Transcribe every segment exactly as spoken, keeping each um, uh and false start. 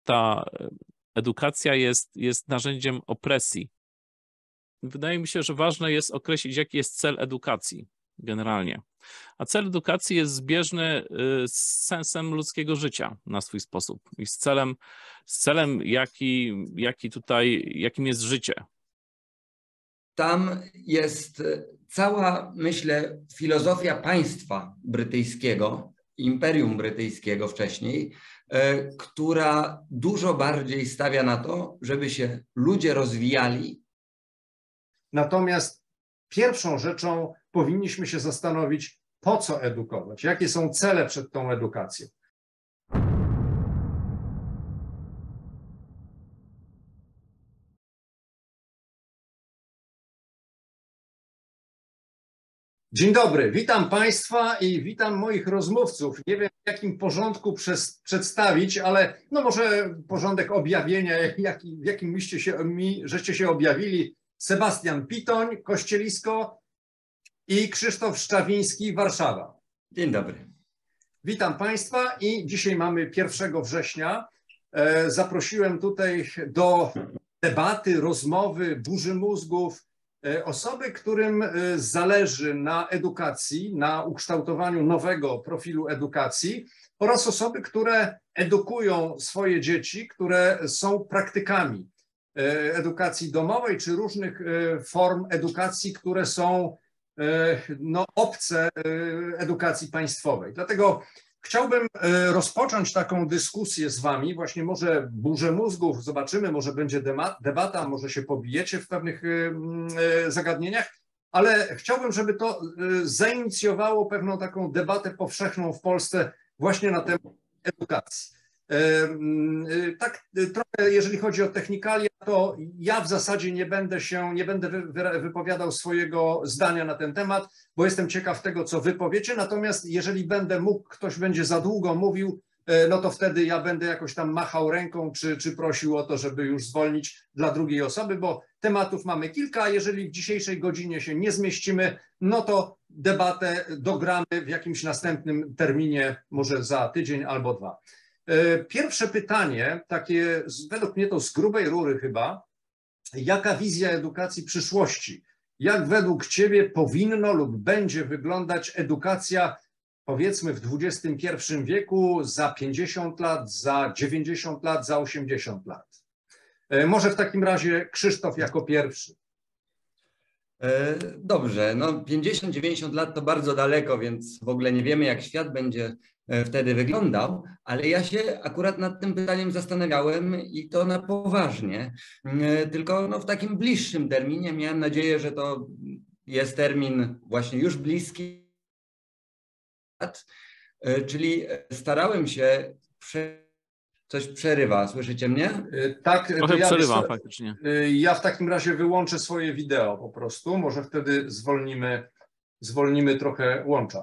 ta edukacja jest, jest narzędziem opresji. Wydaje mi się, że ważne jest określić, jaki jest cel edukacji generalnie. A cel edukacji jest zbieżny z sensem ludzkiego życia na swój sposób i z celem, z celem jaki, jaki tutaj, jakim jest życie. Tam jest cała, myślę, filozofia państwa brytyjskiego, Imperium Brytyjskiego wcześniej, która dużo bardziej stawia na to, żeby się ludzie rozwijali. Natomiast pierwszą rzeczą powinniśmy się zastanowić, po co edukować, jakie są cele przed tą edukacją. Dzień dobry, witam Państwa i witam moich rozmówców. Nie wiem, w jakim porządku przez, przedstawić, ale no może porządek objawienia, jak, w jakim miście się, mi, żeście się objawili. Sebastian Pitoń, Kościelisko i Krzysztof Szczawiński, Warszawa. Dzień dobry. Witam Państwa i dzisiaj mamy pierwszego września. Zaprosiłem tutaj do debaty, rozmowy, burzy mózgów osoby, którym zależy na edukacji, na ukształtowaniu nowego profilu edukacji oraz osoby, które edukują swoje dzieci, które są praktykami edukacji domowej czy różnych form edukacji, które są no, obce edukacji państwowej. Dlatego chciałbym rozpocząć taką dyskusję z Wami, właśnie może burzę mózgów, zobaczymy, może będzie debata, może się pobijecie w pewnych zagadnieniach, ale chciałbym, żeby to zainicjowało pewną taką debatę powszechną w Polsce właśnie na temat edukacji. Tak trochę, jeżeli chodzi o technikalia, to ja w zasadzie nie będę się, nie będę wypowiadał swojego zdania na ten temat, bo jestem ciekaw tego, co wy powiecie, natomiast jeżeli będę mógł, ktoś będzie za długo mówił, no to wtedy ja będę jakoś tam machał ręką, czy, czy prosił o to, żeby już zwolnić dla drugiej osoby, bo tematów mamy kilka, a jeżeli w dzisiejszej godzinie się nie zmieścimy, no to debatę dogramy w jakimś następnym terminie, może za tydzień albo dwa. Pierwsze pytanie, takie według mnie to z grubej rury chyba, jaka wizja edukacji przyszłości? Jak według Ciebie powinno lub będzie wyglądać edukacja, powiedzmy w dwudziestym pierwszym wieku, za pięćdziesiąt lat, za dziewięćdziesiąt lat, za osiemdziesiąt lat? Może w takim razie Krzysztof jako pierwszy. Dobrze, no pięćdziesiąt dziewięćdziesiąt lat to bardzo daleko, więc w ogóle nie wiemy, jak świat będzie wtedy wyglądał, ale ja się akurat nad tym pytaniem zastanawiałem i to na poważnie, tylko no w takim bliższym terminie. Miałem nadzieję, że to jest termin właśnie już bliski, czyli starałem się prze... Coś przerywa, słyszycie mnie? Tak, trochę ja przerywa faktycznie. Ja w takim razie wyłączę swoje wideo po prostu, może wtedy zwolnimy, zwolnimy trochę łącza.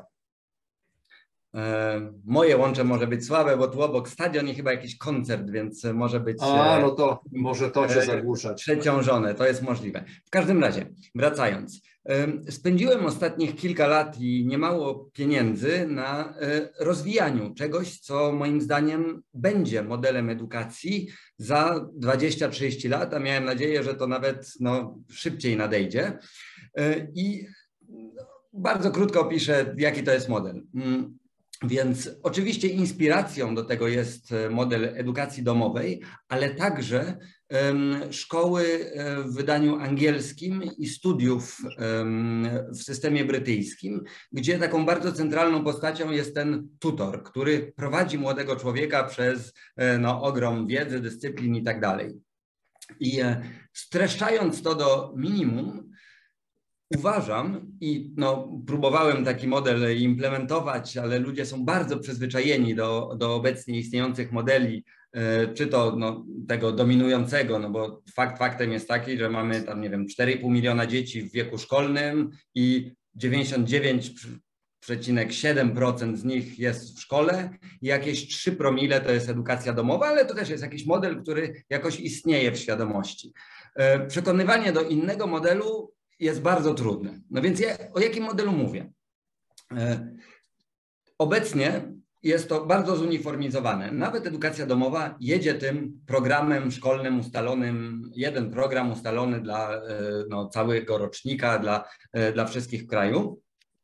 E, moje łącze może być słabe, bo tu obok stadion i chyba jakiś koncert, więc może być... A, no to może to cię zagłuszać. Przeciążone, to jest możliwe. W każdym razie, wracając. Spędziłem ostatnich kilka lat i niemało pieniędzy na rozwijaniu czegoś, co moim zdaniem będzie modelem edukacji za dwadzieścia trzydzieści lat, a miałem nadzieję, że to nawet no, szybciej nadejdzie. I bardzo krótko opiszę, jaki to jest model. Więc oczywiście inspiracją do tego jest model edukacji domowej, ale także szkoły w wydaniu angielskim i studiów w systemie brytyjskim, gdzie taką bardzo centralną postacią jest ten tutor, który prowadzi młodego człowieka przez no, ogrom wiedzy, dyscyplin i tak dalej. I streszczając to do minimum, uważam i no, próbowałem taki model implementować, ale ludzie są bardzo przyzwyczajeni do, do obecnie istniejących modeli, czy to no, tego dominującego, no bo fakt faktem jest taki, że mamy tam, nie wiem, cztery i pół miliona dzieci w wieku szkolnym i dziewięćdziesiąt dziewięć przecinek siedem procent z nich jest w szkole i jakieś trzy promile to jest edukacja domowa, ale to też jest jakiś model, który jakoś istnieje w świadomości. Przekonywanie do innego modelu jest bardzo trudne. No więc ja o jakim modelu mówię? Obecnie jest to bardzo zuniformizowane. Nawet edukacja domowa jedzie tym programem szkolnym ustalonym, jeden program ustalony dla no, całego rocznika, dla, dla wszystkich w kraju,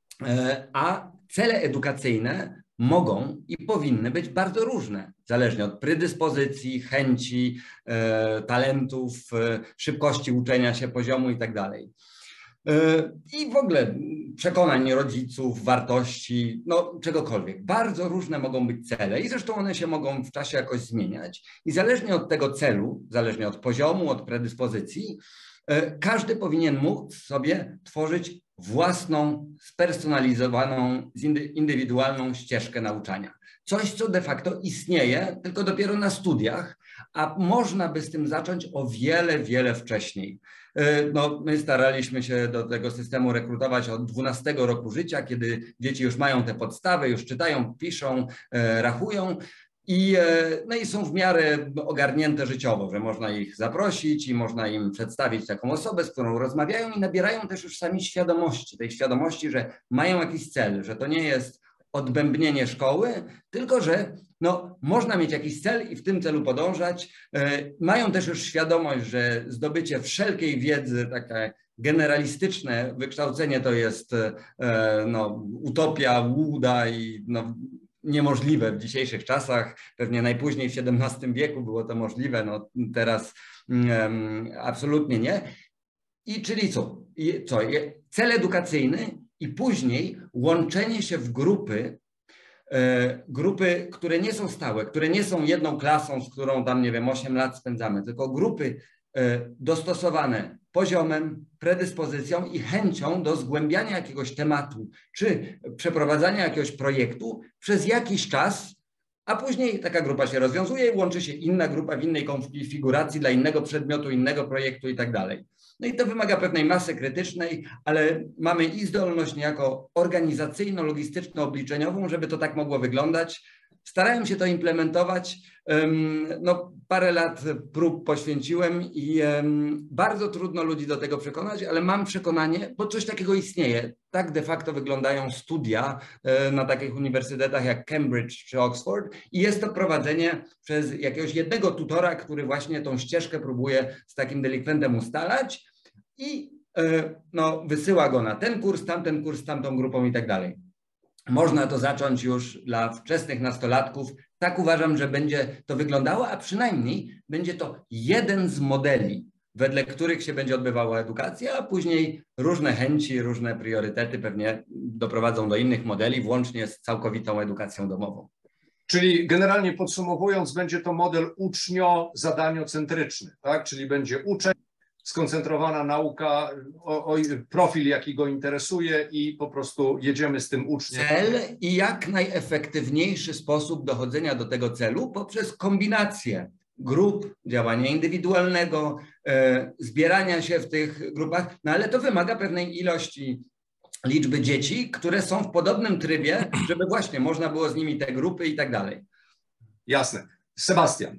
a cele edukacyjne mogą i powinny być bardzo różne, zależnie od predyspozycji, chęci, talentów, szybkości uczenia się, poziomu i tak dalej. I w ogóle przekonań rodziców, wartości, no czegokolwiek. Bardzo różne mogą być cele i zresztą one się mogą w czasie jakoś zmieniać i zależnie od tego celu, zależnie od poziomu, od predyspozycji, każdy powinien móc sobie tworzyć własną, spersonalizowaną, indywidualną ścieżkę nauczania. Coś, co de facto istnieje tylko dopiero na studiach, a można by z tym zacząć o wiele, wiele wcześniej. No, my staraliśmy się do tego systemu rekrutować od dwunastego roku życia, kiedy dzieci już mają te podstawy, już czytają, piszą, rachują. I, no i są w miarę ogarnięte życiowo, że można ich zaprosić i można im przedstawić taką osobę, z którą rozmawiają i nabierają też już sami świadomości, tej świadomości, że mają jakiś cel, że to nie jest odbębnienie szkoły, tylko że no, można mieć jakiś cel i w tym celu podążać. Mają też już świadomość, że zdobycie wszelkiej wiedzy, takie generalistyczne wykształcenie to jest no, utopia, łuda i no, niemożliwe w dzisiejszych czasach. Pewnie najpóźniej w siedemnastym wieku było to możliwe, no teraz um, absolutnie nie. I czyli co? I co? Cel edukacyjny i później łączenie się w grupy, e, grupy, które nie są stałe, które nie są jedną klasą, z którą tam, nie wiem, osiem lat spędzamy, tylko grupy e, dostosowane poziomem, predyspozycją i chęcią do zgłębiania jakiegoś tematu, czy przeprowadzania jakiegoś projektu przez jakiś czas, a później taka grupa się rozwiązuje i łączy się inna grupa w innej konfiguracji dla innego przedmiotu, innego projektu i tak dalej. No i to wymaga pewnej masy krytycznej, ale mamy i zdolność niejako organizacyjno-logistyczno-obliczeniową, żeby to tak mogło wyglądać. Starałem się to implementować, no parę lat prób poświęciłem i bardzo trudno ludzi do tego przekonać, ale mam przekonanie, bo coś takiego istnieje. Tak de facto wyglądają studia na takich uniwersytetach jak Cambridge czy Oxford i jest to prowadzenie przez jakiegoś jednego tutora, który właśnie tą ścieżkę próbuje z takim delikwentem ustalać i no, wysyła go na ten kurs, tamten kurs, tamtą grupą i tak dalej. Można to zacząć już dla wczesnych nastolatków. Tak uważam, że będzie to wyglądało, a przynajmniej będzie to jeden z modeli, wedle których się będzie odbywała edukacja, a później różne chęci, różne priorytety pewnie doprowadzą do innych modeli, włącznie z całkowitą edukacją domową. Czyli generalnie podsumowując, będzie to model ucznio-zadaniocentryczny, tak? Czyli będzie uczeń, skoncentrowana nauka, o, o profil, jaki go interesuje i po prostu jedziemy z tym uczniem. Cel i jak najefektywniejszy sposób dochodzenia do tego celu poprzez kombinację grup, działania indywidualnego, e, zbierania się w tych grupach, no ale to wymaga pewnej ilości liczby dzieci, które są w podobnym trybie, żeby właśnie można było z nimi te grupy i tak dalej. Jasne. Sebastian.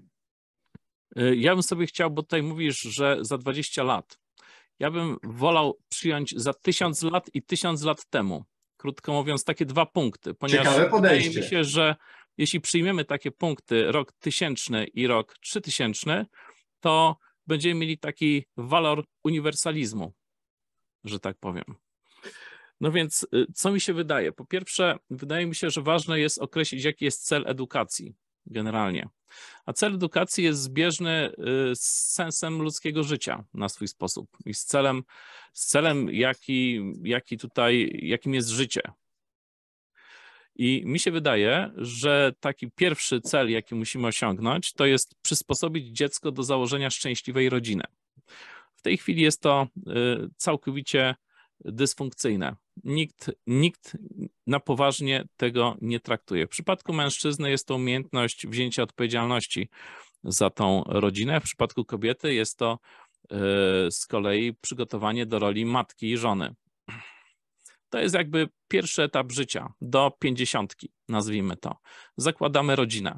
Ja bym sobie chciał, bo tutaj mówisz, że za dwadzieścia lat. Ja bym wolał przyjąć za tysiąc lat i tysiąc lat temu. Krótko mówiąc, takie dwa punkty. Ponieważ ciekawe podejście. Wydaje mi się, że jeśli przyjmiemy takie punkty rok tysięczny i rok trzytysięczny, to będziemy mieli taki walor uniwersalizmu, że tak powiem. No więc co mi się wydaje? Po pierwsze, wydaje mi się, że ważne jest określić, jaki jest cel edukacji generalnie. A cel edukacji jest zbieżny z sensem ludzkiego życia na swój sposób i z celem, z celem jaki, jaki tutaj, jakim jest życie. I mi się wydaje, że taki pierwszy cel, jaki musimy osiągnąć, to jest przysposobić dziecko do założenia szczęśliwej rodziny. W tej chwili jest to całkowicie dysfunkcyjne. Nikt, nikt na poważnie tego nie traktuje. W przypadku mężczyzny jest to umiejętność wzięcia odpowiedzialności za tą rodzinę. W przypadku kobiety jest to z kolei przygotowanie do roli matki i żony. To jest jakby pierwszy etap życia, do pięćdziesiątki, nazwijmy to. Zakładamy rodzinę.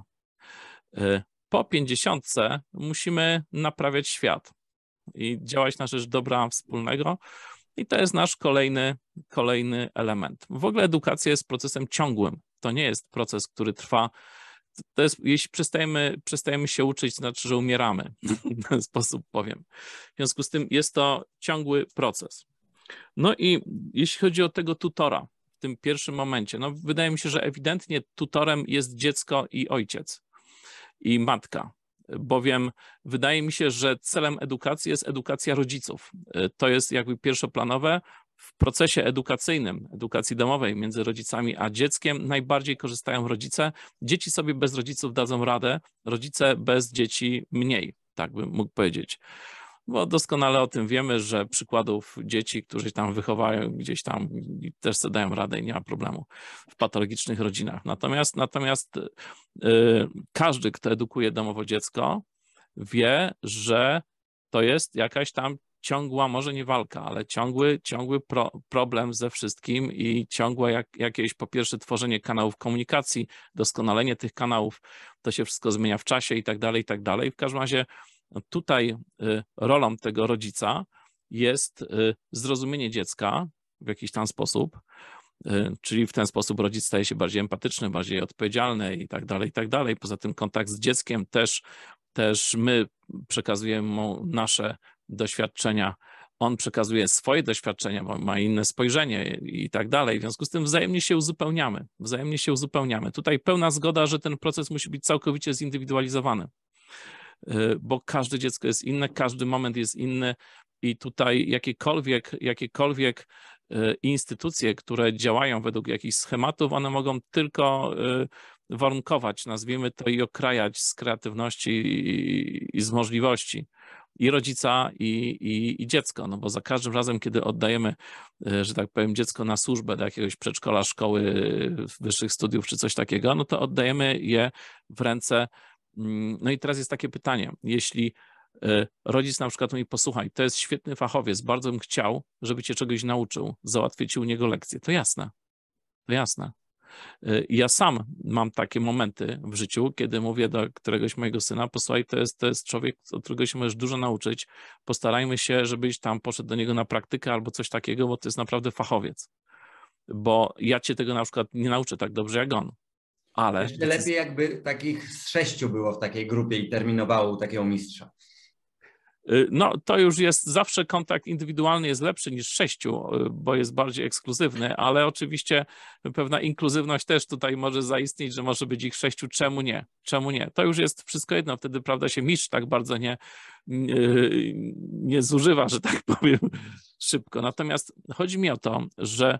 Po pięćdziesiątce musimy naprawiać świat i działać na rzecz dobra wspólnego. I to jest nasz kolejny, kolejny element. W ogóle edukacja jest procesem ciągłym. To nie jest proces, który trwa. To jest, jeśli przestajemy, przestajemy się uczyć, to znaczy, że umieramy. W ten sposób powiem. W związku z tym jest to ciągły proces. No i jeśli chodzi o tego tutora w tym pierwszym momencie, no wydaje mi się, że ewidentnie tutorem jest dziecko i ojciec i matka, bowiem wydaje mi się, że celem edukacji jest edukacja rodziców. To jest jakby pierwszoplanowe. W procesie edukacyjnym, edukacji domowej między rodzicami a dzieckiem najbardziej korzystają rodzice. Dzieci sobie bez rodziców dadzą radę, rodzice bez dzieci mniej, tak bym mógł powiedzieć. Bo doskonale o tym wiemy, że przykładów dzieci, którzy tam wychowają gdzieś tam i też sobie dają radę i nie ma problemu w patologicznych rodzinach. Natomiast, natomiast yy, każdy, kto edukuje domowo dziecko, wie, że to jest jakaś tam ciągła, może nie walka, ale ciągły, ciągły pro, problem ze wszystkim i ciągłe jak, jakieś po pierwsze tworzenie kanałów komunikacji, doskonalenie tych kanałów, to się wszystko zmienia w czasie i tak dalej, i tak dalej. W każdym razie tutaj y, rolą tego rodzica jest y, zrozumienie dziecka w jakiś tam sposób, y, czyli w ten sposób rodzic staje się bardziej empatyczny, bardziej odpowiedzialny i tak dalej, i tak dalej. Poza tym kontakt z dzieckiem też, też my przekazujemy mu nasze doświadczenia, on przekazuje swoje doświadczenia, bo ma inne spojrzenie i tak dalej. W związku z tym wzajemnie się uzupełniamy, wzajemnie się uzupełniamy. Tutaj pełna zgoda, że ten proces musi być całkowicie zindywidualizowany, bo każde dziecko jest inne, każdy moment jest inny i tutaj jakiekolwiek, jakiekolwiek instytucje, które działają według jakichś schematów, one mogą tylko warunkować, nazwijmy to, i okrajać z kreatywności i, i z możliwości i rodzica, i, i, i dziecko, no bo za każdym razem, kiedy oddajemy, że tak powiem, dziecko na służbę do jakiegoś przedszkola, szkoły, wyższych studiów czy coś takiego, no to oddajemy je w ręce. No i teraz jest takie pytanie, jeśli rodzic na przykład mówi, posłuchaj, to jest świetny fachowiec, bardzo bym chciał, żeby cię czegoś nauczył, załatwię ci u niego lekcję, to jasne, to jasne. Ja sam mam takie momenty w życiu, kiedy mówię do któregoś mojego syna, posłuchaj, to jest, to jest człowiek, od którego się możesz dużo nauczyć, postarajmy się, żebyś tam poszedł do niego na praktykę albo coś takiego, bo to jest naprawdę fachowiec, bo ja cię tego na przykład nie nauczę tak dobrze jak on. Ale jeszcze lepiej jakby takich z sześciu było w takiej grupie i terminowało u takiego mistrza. No to już jest, zawsze kontakt indywidualny jest lepszy niż sześciu, bo jest bardziej ekskluzywny, ale oczywiście pewna inkluzywność też tutaj może zaistnieć, że może być ich sześciu, czemu nie? Czemu nie? To już jest wszystko jedno, wtedy prawda się mistrz tak bardzo nie, nie, nie zużywa, że tak powiem, szybko. Natomiast chodzi mi o to, że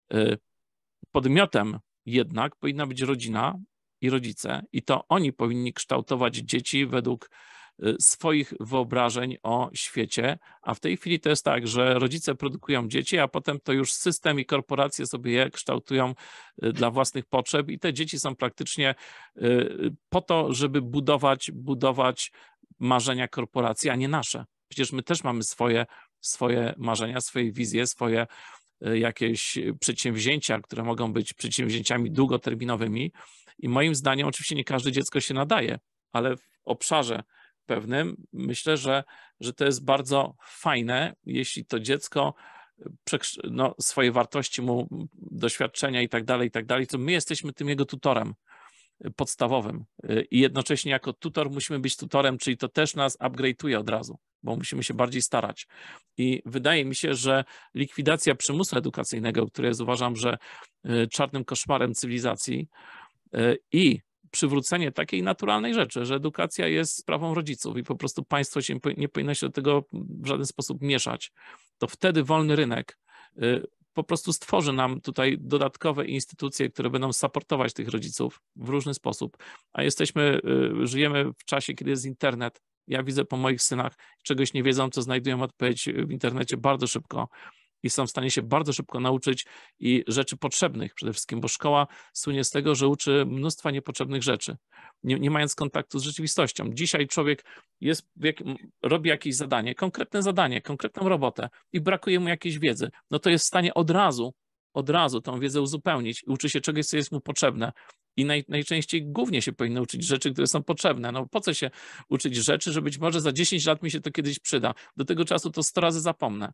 podmiotem jednak powinna być rodzina i rodzice i to oni powinni kształtować dzieci według swoich wyobrażeń o świecie, a w tej chwili to jest tak, że rodzice produkują dzieci, a potem to już system i korporacje sobie je kształtują dla własnych potrzeb i te dzieci są praktycznie po to, żeby budować, budować marzenia korporacji, a nie nasze. Przecież my też mamy swoje, swoje marzenia, swoje wizje, swoje jakieś przedsięwzięcia, które mogą być przedsięwzięciami długoterminowymi i moim zdaniem oczywiście nie każde dziecko się nadaje, ale w obszarze pewnym myślę, że, że to jest bardzo fajne, jeśli to dziecko no, swoje wartości mu, doświadczenia i tak dalej, i tak dalej, to my jesteśmy tym jego tutorem podstawowym i jednocześnie jako tutor musimy być tutorem, czyli to też nas upgrade'uje od razu, bo musimy się bardziej starać. I wydaje mi się, że likwidacja przymusu edukacyjnego, który jest, uważam, że czarnym koszmarem cywilizacji i przywrócenie takiej naturalnej rzeczy, że edukacja jest sprawą rodziców i po prostu państwo się nie powinno się do tego w żaden sposób mieszać, to wtedy wolny rynek po prostu stworzy nam tutaj dodatkowe instytucje, które będą supportować tych rodziców w różny sposób, a jesteśmy, żyjemy w czasie, kiedy jest internet. Ja widzę po moich synach, czegoś nie wiedzą, co znajdują odpowiedź w internecie bardzo szybko i są w stanie się bardzo szybko nauczyć i rzeczy potrzebnych przede wszystkim, bo szkoła słynie z tego, że uczy mnóstwa niepotrzebnych rzeczy, nie, nie mając kontaktu z rzeczywistością. Dzisiaj człowiek jest, robi jakieś zadanie, konkretne zadanie, konkretną robotę i brakuje mu jakiejś wiedzy, no to jest w stanie od razu, od razu tą wiedzę uzupełnić i uczy się czegoś, co jest mu potrzebne. I naj, najczęściej głównie się powinno uczyć rzeczy, które są potrzebne. No po co się uczyć rzeczy, że być może za dziesięć lat mi się to kiedyś przyda. Do tego czasu to sto razy zapomnę.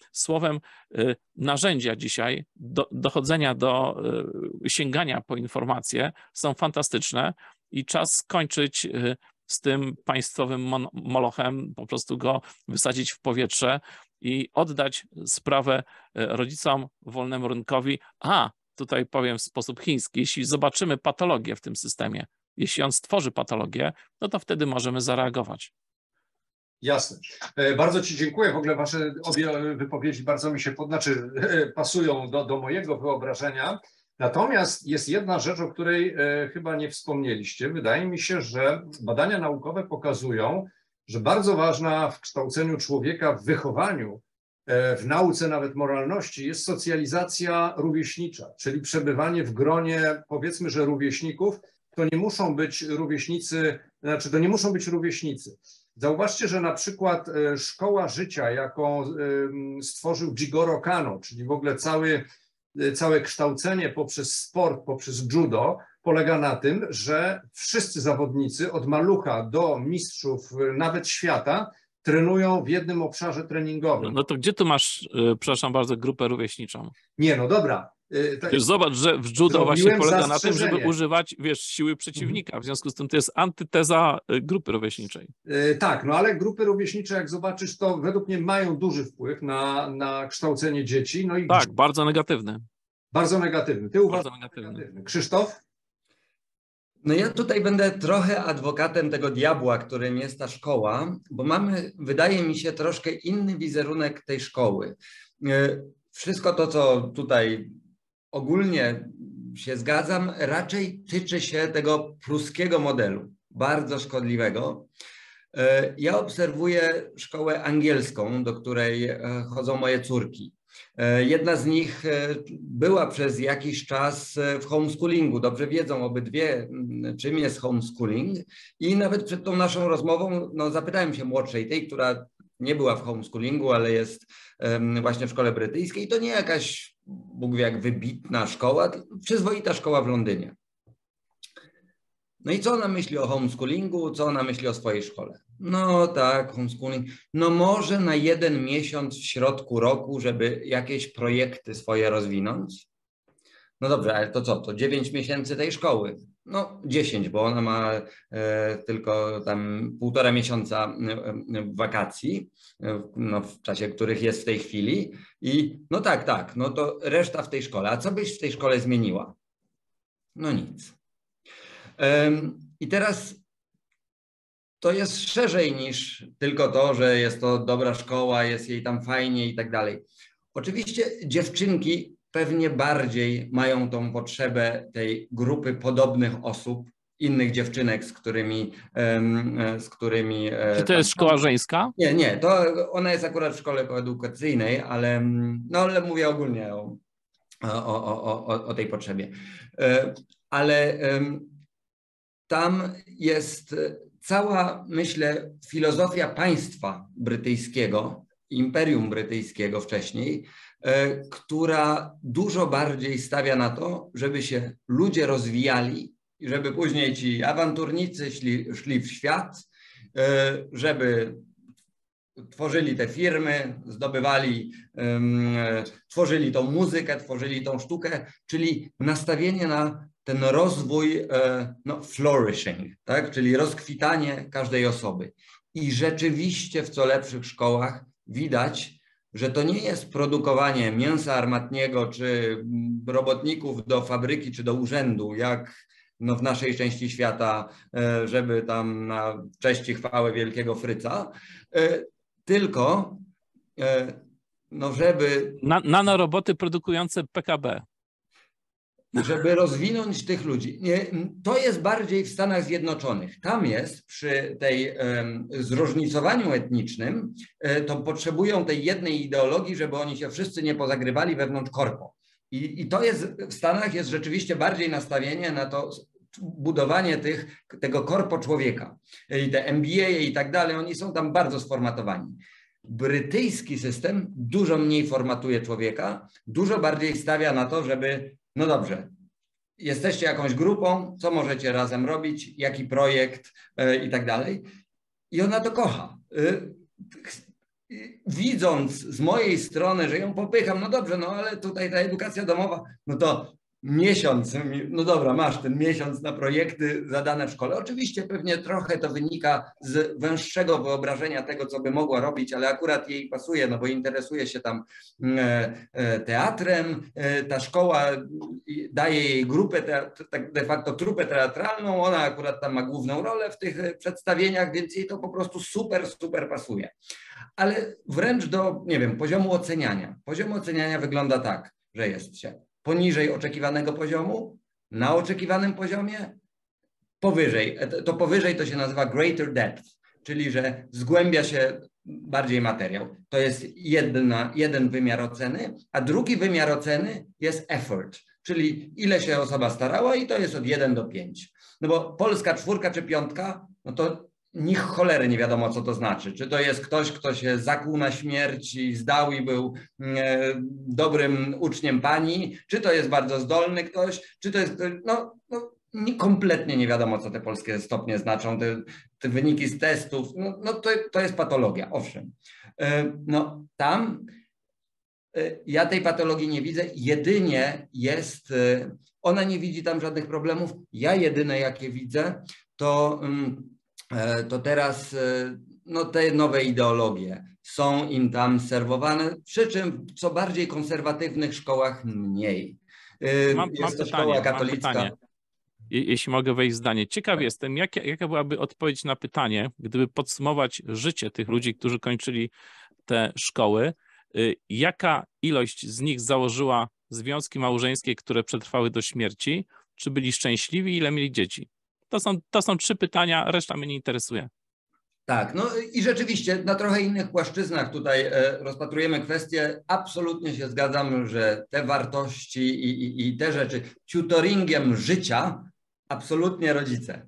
Słowem, narzędzia dzisiaj do, dochodzenia do sięgania po informacje są fantastyczne i czas skończyć z tym państwowym molochem, po prostu go wysadzić w powietrze i oddać sprawę rodzicom, wolnemu rynkowi. A, tutaj powiem w sposób chiński, jeśli zobaczymy patologię w tym systemie, jeśli on stworzy patologię, no to wtedy możemy zareagować. Jasne. Bardzo Ci dziękuję. W ogóle Wasze obie wypowiedzi bardzo mi się, znaczy pasują do, do mojego wyobrażenia. Natomiast jest jedna rzecz, o której chyba nie wspomnieliście. Wydaje mi się, że badania naukowe pokazują, że bardzo ważna w kształceniu człowieka, w wychowaniu, w nauce nawet moralności jest socjalizacja rówieśnicza, czyli przebywanie w gronie, powiedzmy, że rówieśników. To nie muszą być rówieśnicy, znaczy to nie muszą być rówieśnicy. Zauważcie, że na przykład szkoła życia, jaką stworzył Jigoro Kano, czyli w ogóle cały, całe kształcenie poprzez sport, poprzez judo, polega na tym, że wszyscy zawodnicy od malucha do mistrzów nawet świata trenują w jednym obszarze treningowym. No, no to gdzie tu masz, przepraszam bardzo, grupę rówieśniczą? Nie, no dobra. Wiesz, zobacz, że w judo właśnie polega na tym, żeby używać, wiesz, siły przeciwnika. W związku z tym to jest antyteza grupy rówieśniczej. Tak, no ale grupy rówieśnicze, jak zobaczysz, to według mnie mają duży wpływ na, na kształcenie dzieci. No i tak, bardzo negatywny. Bardzo negatywny. Ty uważasz? Bardzo negatywny. Krzysztof? No ja tutaj będę trochę adwokatem tego diabła, którym jest ta szkoła, bo mamy, wydaje mi się, troszkę inny wizerunek tej szkoły. Wszystko to, co tutaj ogólnie się zgadzam, raczej tyczy się tego pruskiego modelu, bardzo szkodliwego. Ja obserwuję szkołę angielską, do której chodzą moje córki. Jedna z nich była przez jakiś czas w homeschoolingu. Dobrze wiedzą obydwie, czym jest homeschooling. I nawet przed tą naszą rozmową no, zapytałem się młodszej, tej, która nie była w homeschoolingu, ale jest właśnie w szkole brytyjskiej. I to nie jakaś, Bóg wie jak wybitna szkoła, przyzwoita szkoła w Londynie. No i co ona myśli o homeschoolingu, co ona myśli o swojej szkole? No tak, homeschooling. No może na jeden miesiąc w środku roku, żeby jakieś projekty swoje rozwinąć. No dobrze, ale to co? To dziewięć miesięcy tej szkoły. No dziesięć, bo ona ma e, tylko tam półtora miesiąca wakacji, no, w czasie których jest w tej chwili. I no tak, tak, no to reszta w tej szkole. A co byś w tej szkole zmieniła? No nic. E, I teraz to jest szerzej niż tylko to, że jest to dobra szkoła, jest jej tam fajnie i tak dalej. Oczywiście dziewczynki pewnie bardziej mają tą potrzebę tej grupy podobnych osób, innych dziewczynek, z którymi... Z którymi Czy to jest szkoła żeńska? Nie, nie, to ona jest akurat w szkole koedukacyjnej, ale, no, ale mówię ogólnie o, o, o, o, o tej potrzebie. Ale tam jest cała, myślę, filozofia państwa brytyjskiego, imperium brytyjskiego wcześniej, która dużo bardziej stawia na to, żeby się ludzie rozwijali i żeby później ci awanturnicy szli, szli w świat, żeby tworzyli te firmy, zdobywali, tworzyli tą muzykę, tworzyli tą sztukę, czyli nastawienie na ten rozwój, no, flourishing, tak? Czyli rozkwitanie każdej osoby. I rzeczywiście w co lepszych szkołach widać, że to nie jest produkowanie mięsa armatniego czy robotników do fabryki czy do urzędu, jak no w naszej części świata, żeby tam na cześć i chwałę wielkiego Fryca, tylko no żeby... Na, nanoroboty produkujące P K B. Żeby rozwinąć tych ludzi. To jest bardziej w Stanach Zjednoczonych. Tam jest przy tej um, zróżnicowaniu etnicznym, to potrzebują tej jednej ideologii, żeby oni się wszyscy nie pozagrywali wewnątrz korpo. I, i to jest w Stanach jest rzeczywiście bardziej nastawienie na to budowanie tych, tego korpo człowieka. I te M B A i tak dalej, oni są tam bardzo sformatowani. Brytyjski system dużo mniej formatuje człowieka, dużo bardziej stawia na to, żeby no dobrze, jesteście jakąś grupą, co możecie razem robić, jaki projekt yy, i tak dalej. I ona to kocha. Yy, widząc z mojej strony, że ją popycham, no dobrze, no ale tutaj ta edukacja domowa, no to miesiąc, no dobra, masz ten miesiąc na projekty zadane w szkole. Oczywiście pewnie trochę to wynika z węższego wyobrażenia tego, co by mogła robić, ale akurat jej pasuje, no bo interesuje się tam teatrem, ta szkoła daje jej grupę, tak de facto trupę teatralną, ona akurat tam ma główną rolę w tych przedstawieniach, więc jej to po prostu super, super pasuje. Ale wręcz do, nie wiem, poziomu oceniania. Poziom oceniania wygląda tak, że jest się poniżej oczekiwanego poziomu, na oczekiwanym poziomie, powyżej. To powyżej to się nazywa greater depth, czyli że zgłębia się bardziej materiał. To jest jedna, jeden wymiar oceny, a drugi wymiar oceny jest effort, czyli ile się osoba starała i to jest od jeden do pięciu. No bo polska czwórka czy piątka, no to niech cholery nie wiadomo, co to znaczy. Czy to jest ktoś, kto się zakłuł na śmierć i zdał i był e, dobrym uczniem pani, czy to jest bardzo zdolny ktoś, czy to jest, no, no nie, kompletnie nie wiadomo, co te polskie stopnie znaczą, te, te wyniki z testów, no, no to, to jest patologia, owszem. E, no tam e, ja tej patologii nie widzę, jedynie jest, e, ona nie widzi tam żadnych problemów, ja jedyne jakie widzę, to mm, to teraz no, te nowe ideologie są im tam serwowane, przy czym w co bardziej konserwatywnych szkołach mniej. Mam, jest mam to pytanie, szkoła mam katolicka. pytanie. Jeśli mogę wejść w zdanie. Ciekaw tak. jestem, jaka, jaka byłaby odpowiedź na pytanie, gdyby podsumować życie tych ludzi, którzy kończyli te szkoły, jaka ilość z nich założyła związki małżeńskie, które przetrwały do śmierci, czy byli szczęśliwi, ile mieli dzieci? To są, to są trzy pytania, reszta mnie nie interesuje. Tak, no i rzeczywiście na trochę innych płaszczyznach tutaj e, rozpatrujemy kwestię. Absolutnie się zgadzam, że te wartości i, i, i te rzeczy tutoringiem życia absolutnie rodzice.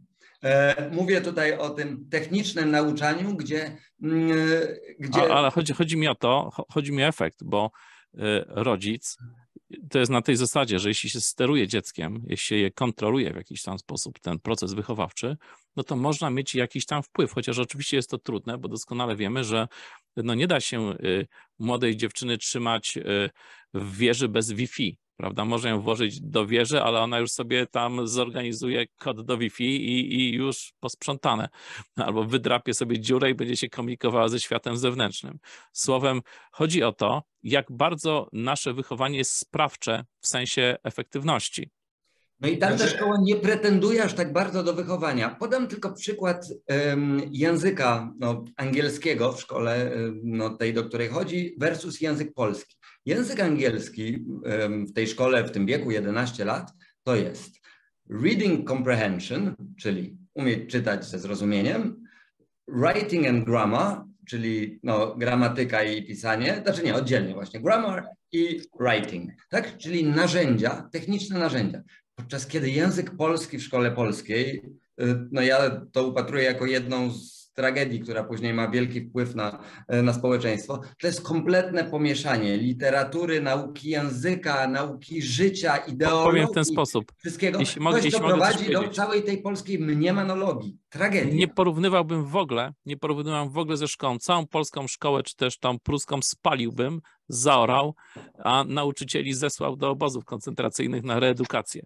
E, mówię tutaj o tym technicznym nauczaniu, gdzie... Mm, gdzie... A, ale chodzi, chodzi mi o to, chodzi mi o efekt, bo y, rodzic to jest na tej zasadzie, że jeśli się steruje dzieckiem, jeśli się je kontroluje w jakiś tam sposób, ten proces wychowawczy, no to można mieć jakiś tam wpływ, chociaż oczywiście jest to trudne, bo doskonale wiemy, że no nie da się y, młodej dziewczyny trzymać y, w wieży bez Wi-Fi, prawda? Można ją włożyć do wieży, ale ona już sobie tam zorganizuje kod do Wi-Fi i, i już posprzątane. Albo wydrapie sobie dziurę i będzie się komunikowała ze światem zewnętrznym. Słowem, chodzi o to, jak bardzo nasze wychowanie jest sprawcze w sensie efektywności. No i tamta szkoła nie pretenduje aż tak bardzo do wychowania. Podam tylko przykład um, języka no, angielskiego w szkole, no, tej, do której chodzi, versus język polski. Język angielski um, w tej szkole w tym wieku jedenaście lat to jest reading comprehension, czyli umieć czytać ze zrozumieniem, writing and grammar, czyli no, gramatyka i pisanie, znaczy nie, oddzielnie właśnie, grammar i writing, tak? Czyli narzędzia, techniczne narzędzia. Podczas kiedy język polski w szkole polskiej, no ja to upatruję jako jedną z tragedii, która później ma wielki wpływ na, na społeczeństwo, to jest kompletne pomieszanie literatury, nauki języka, nauki życia, ideologii. Powiem w ten sposób. Wszystkiego. Jeśli mogę, Coś, jeśli co mogę prowadzi do całej tej polskiej mniemanologii. Tragedia. Nie porównywałbym w ogóle, nie porównywałem w ogóle ze szkołą. Całą polską szkołę, czy też tą pruską spaliłbym, zaorał, a nauczycieli zesłał do obozów koncentracyjnych na reedukację.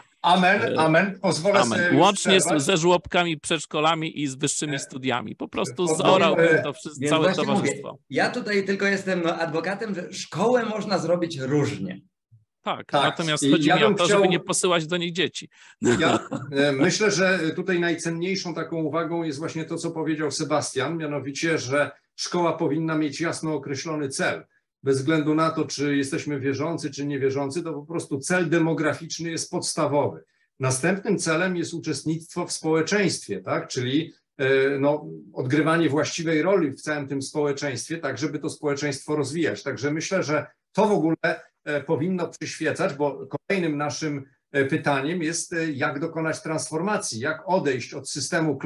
Amen, amen. Pozwolę amen. sobie Łącznie przerwać. ze żłobkami, przedszkolami i z wyższymi studiami. Po prostu zaorałbym to wszystko, całe towarzystwo. Mówię, ja tutaj tylko jestem no, adwokatem, że szkołę można zrobić różnie. Tak, tak. Natomiast I chodzi ja mi o to, chciał... żeby nie posyłać do nich dzieci. Ja myślę, że tutaj najcenniejszą taką uwagą jest właśnie to, co powiedział Sebastian, mianowicie, że szkoła powinna mieć jasno określony cel. Bez względu na to, czy jesteśmy wierzący, czy niewierzący, to po prostu cel demograficzny jest podstawowy. Następnym celem jest uczestnictwo w społeczeństwie, tak? Czyli no, odgrywanie właściwej roli w całym tym społeczeństwie, tak żeby to społeczeństwo rozwijać. Także myślę, że to w ogóle powinno przyświecać, bo kolejnym naszym pytaniem jest, jak dokonać transformacji, jak odejść od systemu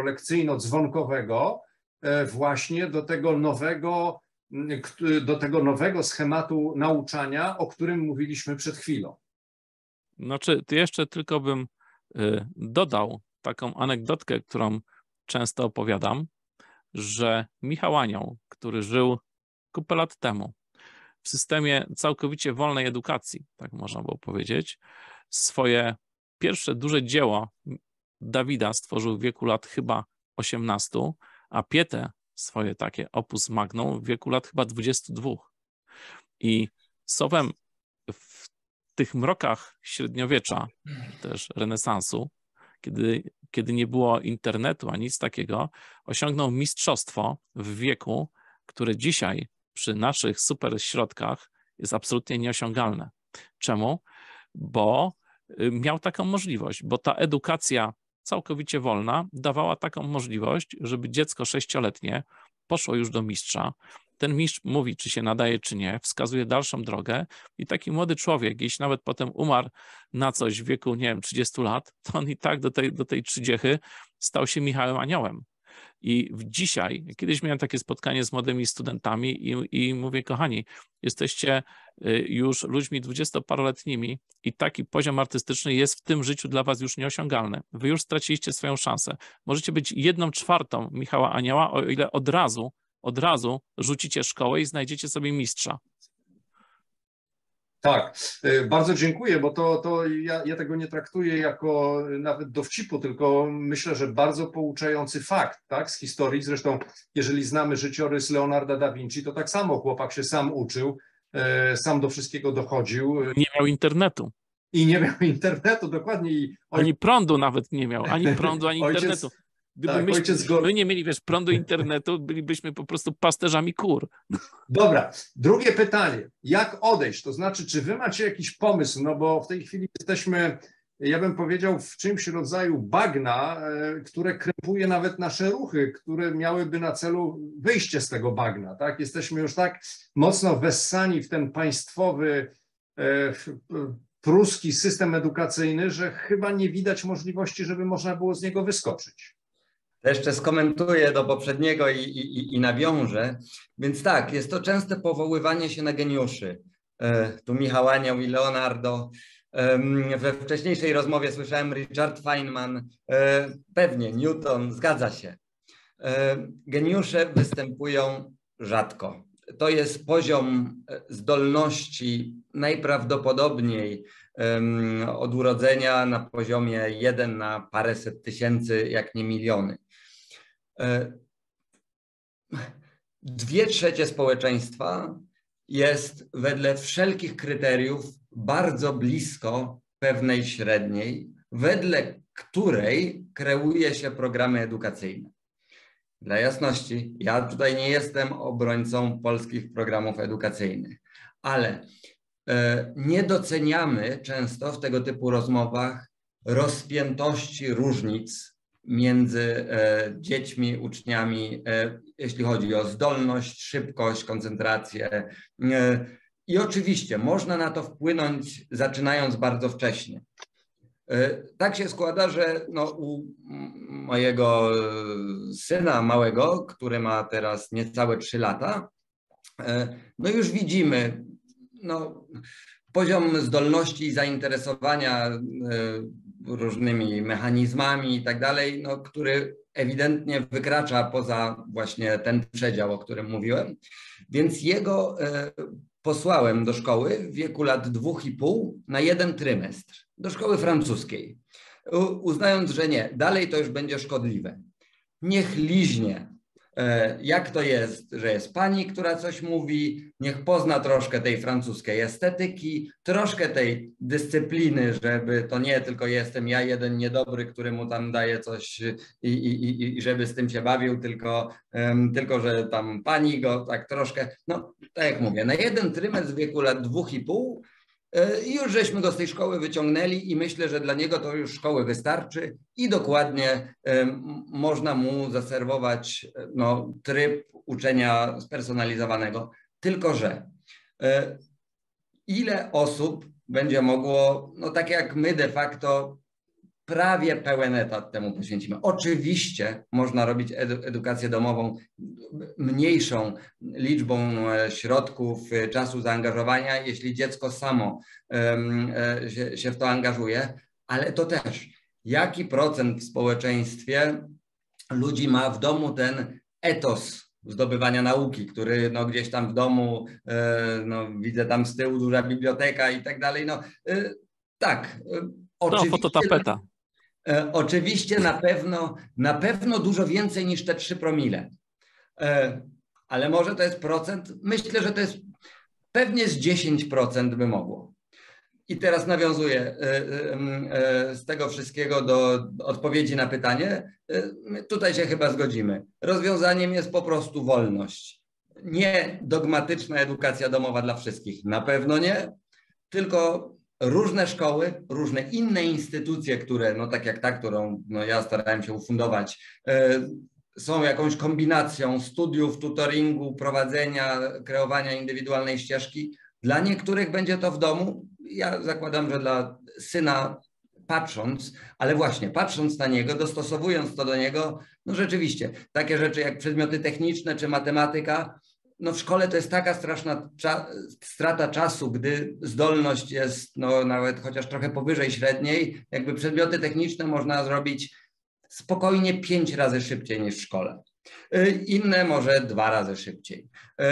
klasowo-lekcyjno-dzwonkowego właśnie do tego nowego, do tego nowego schematu nauczania, o którym mówiliśmy przed chwilą. Znaczy, jeszcze tylko bym y, dodał taką anegdotkę, którą często opowiadam, że Michał Anioł, który żył kupę lat temu w systemie całkowicie wolnej edukacji, tak można było powiedzieć, swoje pierwsze duże dzieło Dawida stworzył w wieku lat chyba osiemnastu, a Pietę swoje takie opus magnum w wieku lat chyba dwudziestu dwóch. I słowem w tych mrokach średniowiecza, też renesansu, kiedy, kiedy nie było internetu ani nic takiego, osiągnął mistrzostwo w wieku, które dzisiaj przy naszych super środkach jest absolutnie nieosiągalne. Czemu? Bo miał taką możliwość, bo ta edukacja całkowicie wolna dawała taką możliwość, żeby dziecko sześcioletnie poszło już do mistrza. Ten mistrz mówi, czy się nadaje, czy nie, wskazuje dalszą drogę i taki młody człowiek, jeśli nawet potem umarł na coś w wieku, nie wiem, trzydziestu lat, to on i tak do tej, do tej trzydziechy stał się Michałem Aniołem. I w dzisiaj, kiedyś miałem takie spotkanie z młodymi studentami i, i mówię, kochani, jesteście już ludźmi dwudziestoparoletnimi i taki poziom artystyczny jest w tym życiu dla was już nieosiągalny. Wy już straciliście swoją szansę. Możecie być jedną czwartą Michała Anioła, o ile od razu, od razu rzucicie szkołę i znajdziecie sobie mistrza. Tak, bardzo dziękuję, bo to, to ja, ja tego nie traktuję jako nawet dowcipu, tylko myślę, że bardzo pouczający fakt, tak, z historii. Zresztą, jeżeli znamy życiorys Leonarda da Vinci, to tak samo chłopak się sam uczył, sam do wszystkiego dochodził. Nie miał internetu. I nie miał internetu, dokładnie. I oj... Ani prądu nawet nie miał, ani prądu, ani ojciec... internetu. Gdyby tak, myśmy, go... my nie mieli, wiesz, prądu internetu, bylibyśmy po prostu pasterzami kur. Dobra, drugie pytanie. Jak odejść? To znaczy, czy wy macie jakiś pomysł? No bo w tej chwili jesteśmy, ja bym powiedział, w czymś rodzaju bagna, które krępuje nawet nasze ruchy, które miałyby na celu wyjście z tego bagna. Tak? Jesteśmy już tak mocno wessani w ten państwowy, pruski system edukacyjny, że chyba nie widać możliwości, żeby można było z niego wyskoczyć. Jeszcze skomentuję do poprzedniego i, i, i nawiążę. Więc tak, jest to częste powoływanie się na geniuszy. Tu Michał Anioł i Leonardo. We wcześniejszej rozmowie słyszałem Richard Feynman. Pewnie, Newton, zgadza się. Geniusze występują rzadko. To jest poziom zdolności najprawdopodobniej od urodzenia na poziomie jeden na paręset tysięcy, jak nie miliony. Dwie trzecie społeczeństwa jest wedle wszelkich kryteriów bardzo blisko pewnej średniej, wedle której kreuje się programy edukacyjne. Dla jasności, ja tutaj nie jestem obrońcą polskich programów edukacyjnych, ale nie doceniamy często w tego typu rozmowach rozpiętości różnic między dziećmi, uczniami, jeśli chodzi o zdolność, szybkość, koncentrację. I oczywiście można na to wpłynąć, zaczynając bardzo wcześnie. Tak się składa, że no, u mojego syna małego, który ma teraz niecałe trzy lata, no już widzimy no, poziom zdolności i zainteresowania różnymi mechanizmami i tak dalej, no, który ewidentnie wykracza poza właśnie ten przedział, o którym mówiłem. Więc jego posłałem do szkoły w wieku lat dwóch i pół na jeden trymestr, do szkoły francuskiej, uznając, że nie, dalej to już będzie szkodliwe. Niech liźnie, jak to jest, że jest pani, która coś mówi, niech pozna troszkę tej francuskiej estetyki, troszkę tej dyscypliny, żeby to nie tylko jestem ja jeden niedobry, który mu tam daje coś i, i, i żeby z tym się bawił, tylko, um, tylko że tam pani go tak troszkę, no tak jak mówię, na jeden trymestr w wieku lat dwóch i pół i już żeśmy go z tej szkoły wyciągnęli i myślę, że dla niego to już szkoły wystarczy i dokładnie um, można mu zaserwować no, tryb uczenia spersonalizowanego. Tylko że um, ile osób będzie mogło, no tak jak my de facto prawie pełen etat temu poświęcimy. Oczywiście można robić edu edukację domową mniejszą liczbą środków, czasu zaangażowania, jeśli dziecko samo um, się, się w to angażuje, ale to też jaki procent w społeczeństwie ludzi ma w domu ten etos zdobywania nauki, który no, gdzieś tam w domu, no, widzę tam z tyłu duża biblioteka i tak dalej. No, tak, oczywiście, no, fototapeta. Oczywiście na pewno, na pewno dużo więcej niż te trzy promile. Ale może to jest procent? Myślę, że to jest pewnie z dziesięć procent by mogło. I teraz nawiązuję z tego wszystkiego do odpowiedzi na pytanie. Tutaj się chyba zgodzimy. Rozwiązaniem jest po prostu wolność. Nie dogmatyczna edukacja domowa dla wszystkich. Na pewno nie, tylko różne szkoły, różne inne instytucje, które, no tak jak ta, którą no, ja starałem się ufundować, są jakąś kombinacją studiów, tutoringu, prowadzenia, kreowania indywidualnej ścieżki. Dla niektórych będzie to w domu. Ja zakładam, że dla syna patrząc, ale właśnie patrząc na niego, dostosowując to do niego, no rzeczywiście, takie rzeczy jak przedmioty techniczne czy matematyka, no w szkole to jest taka straszna cza strata czasu, gdy zdolność jest no nawet chociaż trochę powyżej średniej, jakby przedmioty techniczne można zrobić spokojnie pięć razy szybciej niż w szkole. Inne może dwa razy szybciej.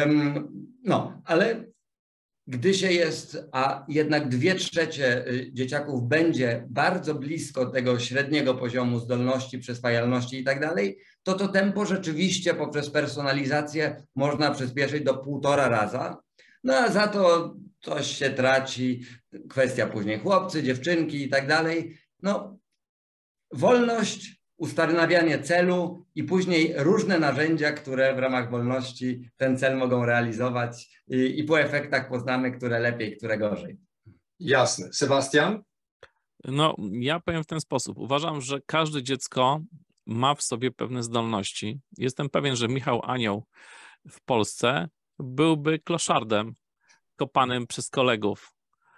No, ale gdy się jest, a jednak dwie trzecie dzieciaków będzie bardzo blisko tego średniego poziomu zdolności, przyswajalności i tak dalej, to to tempo rzeczywiście poprzez personalizację można przyspieszyć do półtora raza. No a za to coś się traci, kwestia później chłopcy, dziewczynki i tak dalej. No, wolność, ustanawianie celu i później różne narzędzia, które w ramach wolności ten cel mogą realizować i, i po efektach poznamy, które lepiej, które gorzej. Jasne. Sebastian? No, ja powiem w ten sposób. Uważam, że każde dziecko ma w sobie pewne zdolności. Jestem pewien, że Michał Anioł w Polsce byłby kloszardem kopanym przez kolegów,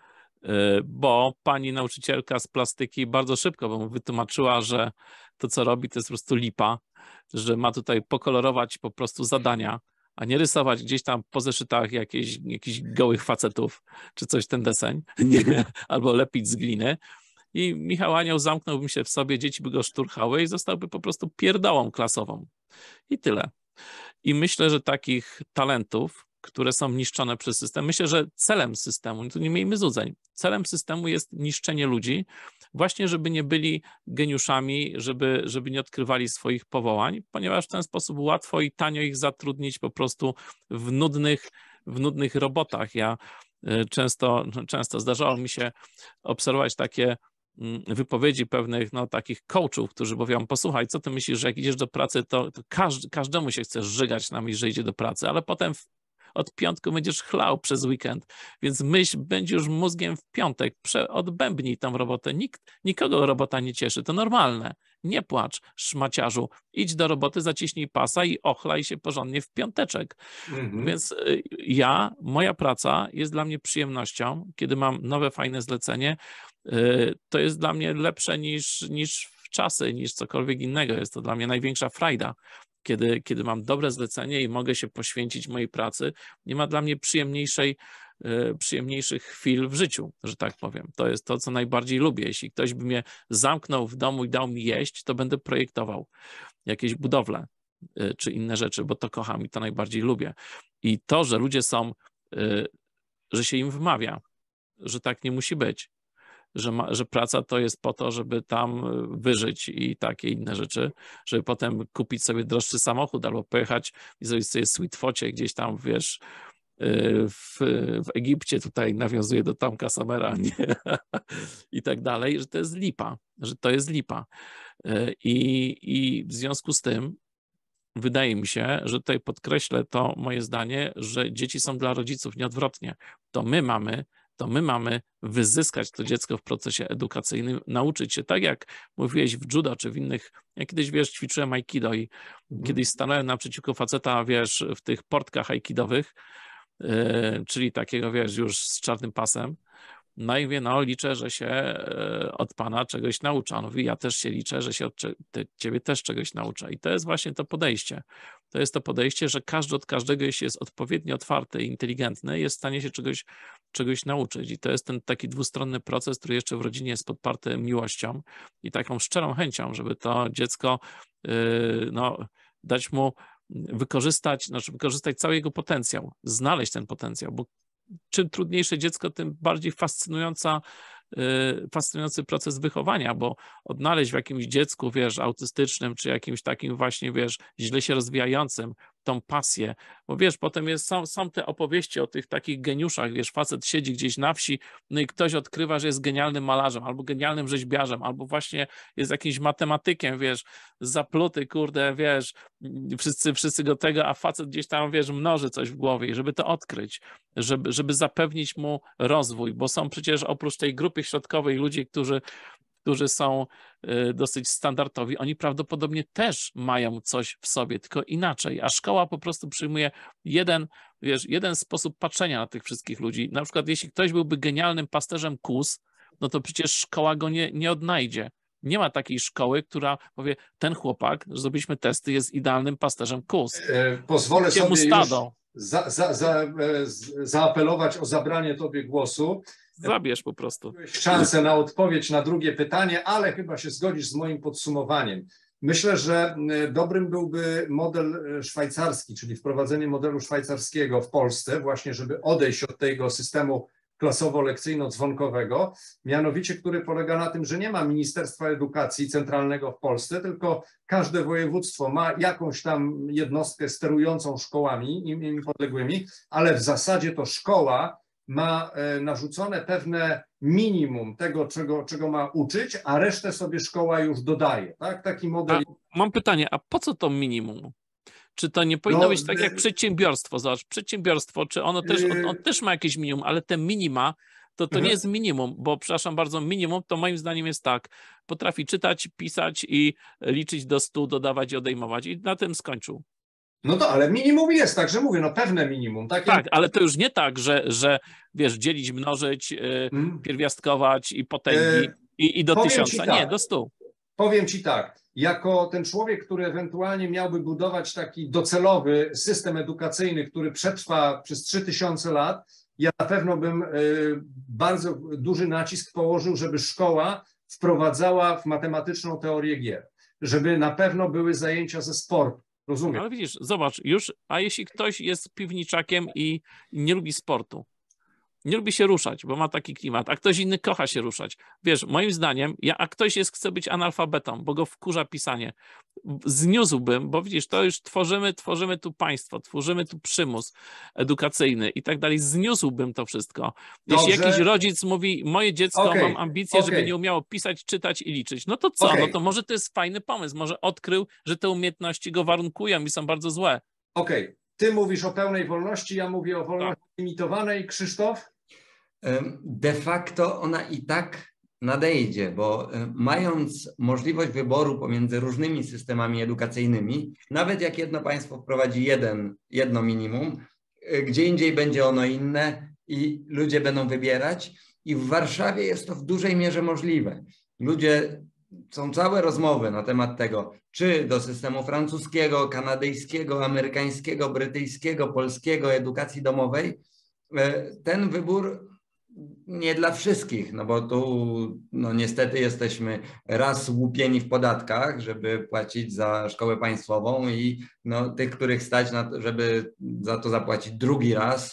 bo pani nauczycielka z plastyki bardzo szybko by mu wytłumaczyła, że to, co robi, to jest po prostu lipa, że ma tutaj pokolorować po prostu zadania, a nie rysować gdzieś tam po zeszytach jakichś, jakichś gołych facetów, czy coś ten deseń, albo lepić z gliny. I Michał Anioł zamknąłby się w sobie, dzieci by go szturchały i zostałby po prostu pierdołą klasową. I tyle. I myślę, że takich talentów, które są niszczone przez system, myślę, że celem systemu, tu nie miejmy złudzeń, celem systemu jest niszczenie ludzi, właśnie żeby nie byli geniuszami, żeby, żeby nie odkrywali swoich powołań, ponieważ w ten sposób łatwo i tanio ich zatrudnić po prostu w nudnych, w nudnych robotach. Ja często, często zdarzało mi się obserwować takie wypowiedzi pewnych no, takich coachów, którzy mówią, posłuchaj, co ty myślisz, że jak idziesz do pracy, to, to każd każdemu się chce żygać na myśl, że idzie do pracy, ale potem w, od piątku będziesz chlał przez weekend, więc myśl będzie już mózgiem w piątek, Prze odbębnij tą robotę. Nikt, nikogo robota nie cieszy, to normalne. Nie płacz, szmaciarzu, idź do roboty, zaciśnij pasa i ochlaj się porządnie w piąteczek. Mhm. Więc y, ja, moja praca jest dla mnie przyjemnością, kiedy mam nowe, fajne zlecenie, y, to jest dla mnie lepsze niż, niż w czasy, niż cokolwiek innego. Jest to dla mnie największa frajda. Kiedy, kiedy mam dobre zlecenie i mogę się poświęcić mojej pracy, nie ma dla mnie przyjemniejszej, y, przyjemniejszych chwil w życiu, że tak powiem. To jest to, co najbardziej lubię. Jeśli ktoś by mnie zamknął w domu i dał mi jeść, to będę projektował jakieś budowle y, czy inne rzeczy, bo to kocham i to najbardziej lubię. I to, że ludzie są, y, że się im wmawia, że tak nie musi być, Że, ma, że praca to jest po to, żeby tam wyżyć i takie inne rzeczy, żeby potem kupić sobie droższy samochód albo pojechać i zrobić sobie sweet focie gdzieś tam, wiesz, w, w Egipcie, tutaj nawiązuje do Tomka Samera, nie? I tak dalej, że to jest lipa, że to jest lipa. I, I w związku z tym wydaje mi się, że tutaj podkreślę to moje zdanie, że dzieci są dla rodziców, nie odwrotnie. To my mamy to my mamy wyzyskać to dziecko w procesie edukacyjnym, nauczyć się, tak jak mówiłeś w judo, czy w innych, ja kiedyś, wiesz, ćwiczyłem aikido i mhm. kiedyś stanąłem naprzeciwko faceta, wiesz, w tych portkach aikidowych, yy, czyli takiego, wiesz, już z czarnym pasem, no i wie, no liczę, że się od pana czegoś nauczę. On mówi, ja też się liczę, że się od ciebie też czegoś nauczę. I to jest właśnie to podejście. To jest to podejście, że każdy od każdego, jeśli jest odpowiednio otwarty i inteligentny, jest w stanie się czegoś, czegoś nauczyć. I to jest ten taki dwustronny proces, który jeszcze w rodzinie jest podparty miłością i taką szczerą chęcią, żeby to dziecko, yy, no, dać mu wykorzystać, znaczy wykorzystać cały jego potencjał, znaleźć ten potencjał, bo czym trudniejsze dziecko, tym bardziej fascynująca, fascynujący proces wychowania, bo odnaleźć w jakimś dziecku, wiesz, autystycznym, czy jakimś takim właśnie, wiesz, źle się rozwijającym, tą pasję, bo wiesz, potem jest, są, są te opowieści o tych takich geniuszach, wiesz, facet siedzi gdzieś na wsi, no i ktoś odkrywa, że jest genialnym malarzem, albo genialnym rzeźbiarzem, albo właśnie jest jakimś matematykiem, wiesz, zapluty, kurde, wiesz, wszyscy, wszyscy go tego, a facet gdzieś tam, wiesz, mnoży coś w głowie i żeby to odkryć, żeby, żeby zapewnić mu rozwój, bo są przecież oprócz tej grupy środkowej ludzi, którzy którzy są dosyć standardowi, oni prawdopodobnie też mają coś w sobie, tylko inaczej, a szkoła po prostu przyjmuje jeden, wiesz, jeden sposób patrzenia na tych wszystkich ludzi. Na przykład jeśli ktoś byłby genialnym pasterzem kóz, no to przecież szkoła go nie, nie odnajdzie. Nie ma takiej szkoły, która powie, ten chłopak, zrobiliśmy testy, jest idealnym pasterzem kóz. Pozwolę sobie już za, za, za, zaapelować o zabranie tobie głosu. Zabierz po prostu. Szansę na odpowiedź na drugie pytanie, ale chyba się zgodzisz z moim podsumowaniem. Myślę, że dobrym byłby model szwajcarski, czyli wprowadzenie modelu szwajcarskiego w Polsce, właśnie żeby odejść od tego systemu klasowo-lekcyjno-dzwonkowego, mianowicie który polega na tym, że nie ma Ministerstwa Edukacji centralnego w Polsce, tylko każde województwo ma jakąś tam jednostkę sterującą szkołami im podległymi, ale w zasadzie to szkoła ma narzucone pewne minimum tego, czego, czego ma uczyć, a resztę sobie szkoła już dodaje. Tak? Taki model. A mam pytanie, a po co to minimum? Czy to nie powinno no, być tak jak przedsiębiorstwo? Zobacz, przedsiębiorstwo, czy ono też, on, on też ma jakieś minimum, ale te minima, to to nie jest minimum, bo przepraszam bardzo, minimum to moim zdaniem jest tak, potrafi czytać, pisać i liczyć do stu, dodawać i odejmować i na tym skończył. No to, ale minimum jest, także mówię, no pewne minimum. Takie... Tak, ale to już nie tak, że, że wiesz, dzielić, mnożyć, yy, hmm. pierwiastkować i potęgi yy, i, i do tysiąca, tak. Nie, do stu. Powiem ci tak, jako ten człowiek, który ewentualnie miałby budować taki docelowy system edukacyjny, który przetrwa przez trzy tysiące lat, ja na pewno bym yy, bardzo duży nacisk położył, żeby szkoła wprowadzała w matematyczną teorię gier, żeby na pewno były zajęcia ze sportu. Rozumiem. Ale widzisz, zobacz, już, a jeśli ktoś jest piwniczakiem i nie lubi sportu, nie lubi się ruszać, bo ma taki klimat, a ktoś inny kocha się ruszać. Wiesz, moim zdaniem, ja, a ktoś jest, chce być analfabetą, bo go wkurza pisanie. Zniósłbym, bo widzisz, to już tworzymy, tworzymy tu państwo, tworzymy tu przymus edukacyjny i tak dalej. Zniósłbym to wszystko. Jeśli Dobrze. Jakiś rodzic mówi, moje dziecko, okay. mam ambicje, okay. żeby nie umiało pisać, czytać i liczyć, no to co? Okay. No to może to jest fajny pomysł. Może odkrył, że te umiejętności go warunkują i są bardzo złe. Okej. Okay. Ty mówisz o pełnej wolności, ja mówię o wolności tak. limitowanej. Krzysztof? De facto ona i tak nadejdzie, bo mając możliwość wyboru pomiędzy różnymi systemami edukacyjnymi, nawet jak jedno państwo wprowadzi jeden, jedno minimum, gdzie indziej będzie ono inne i ludzie będą wybierać i w Warszawie jest to w dużej mierze możliwe. Ludzie, są całe rozmowy na temat tego, czy do systemu francuskiego, kanadyjskiego, amerykańskiego, brytyjskiego, polskiego, edukacji domowej. Ten wybór nie dla wszystkich, no bo tu no niestety jesteśmy raz łupieni w podatkach, żeby płacić za szkołę państwową i no, tych, których stać na to, żeby za to zapłacić drugi raz,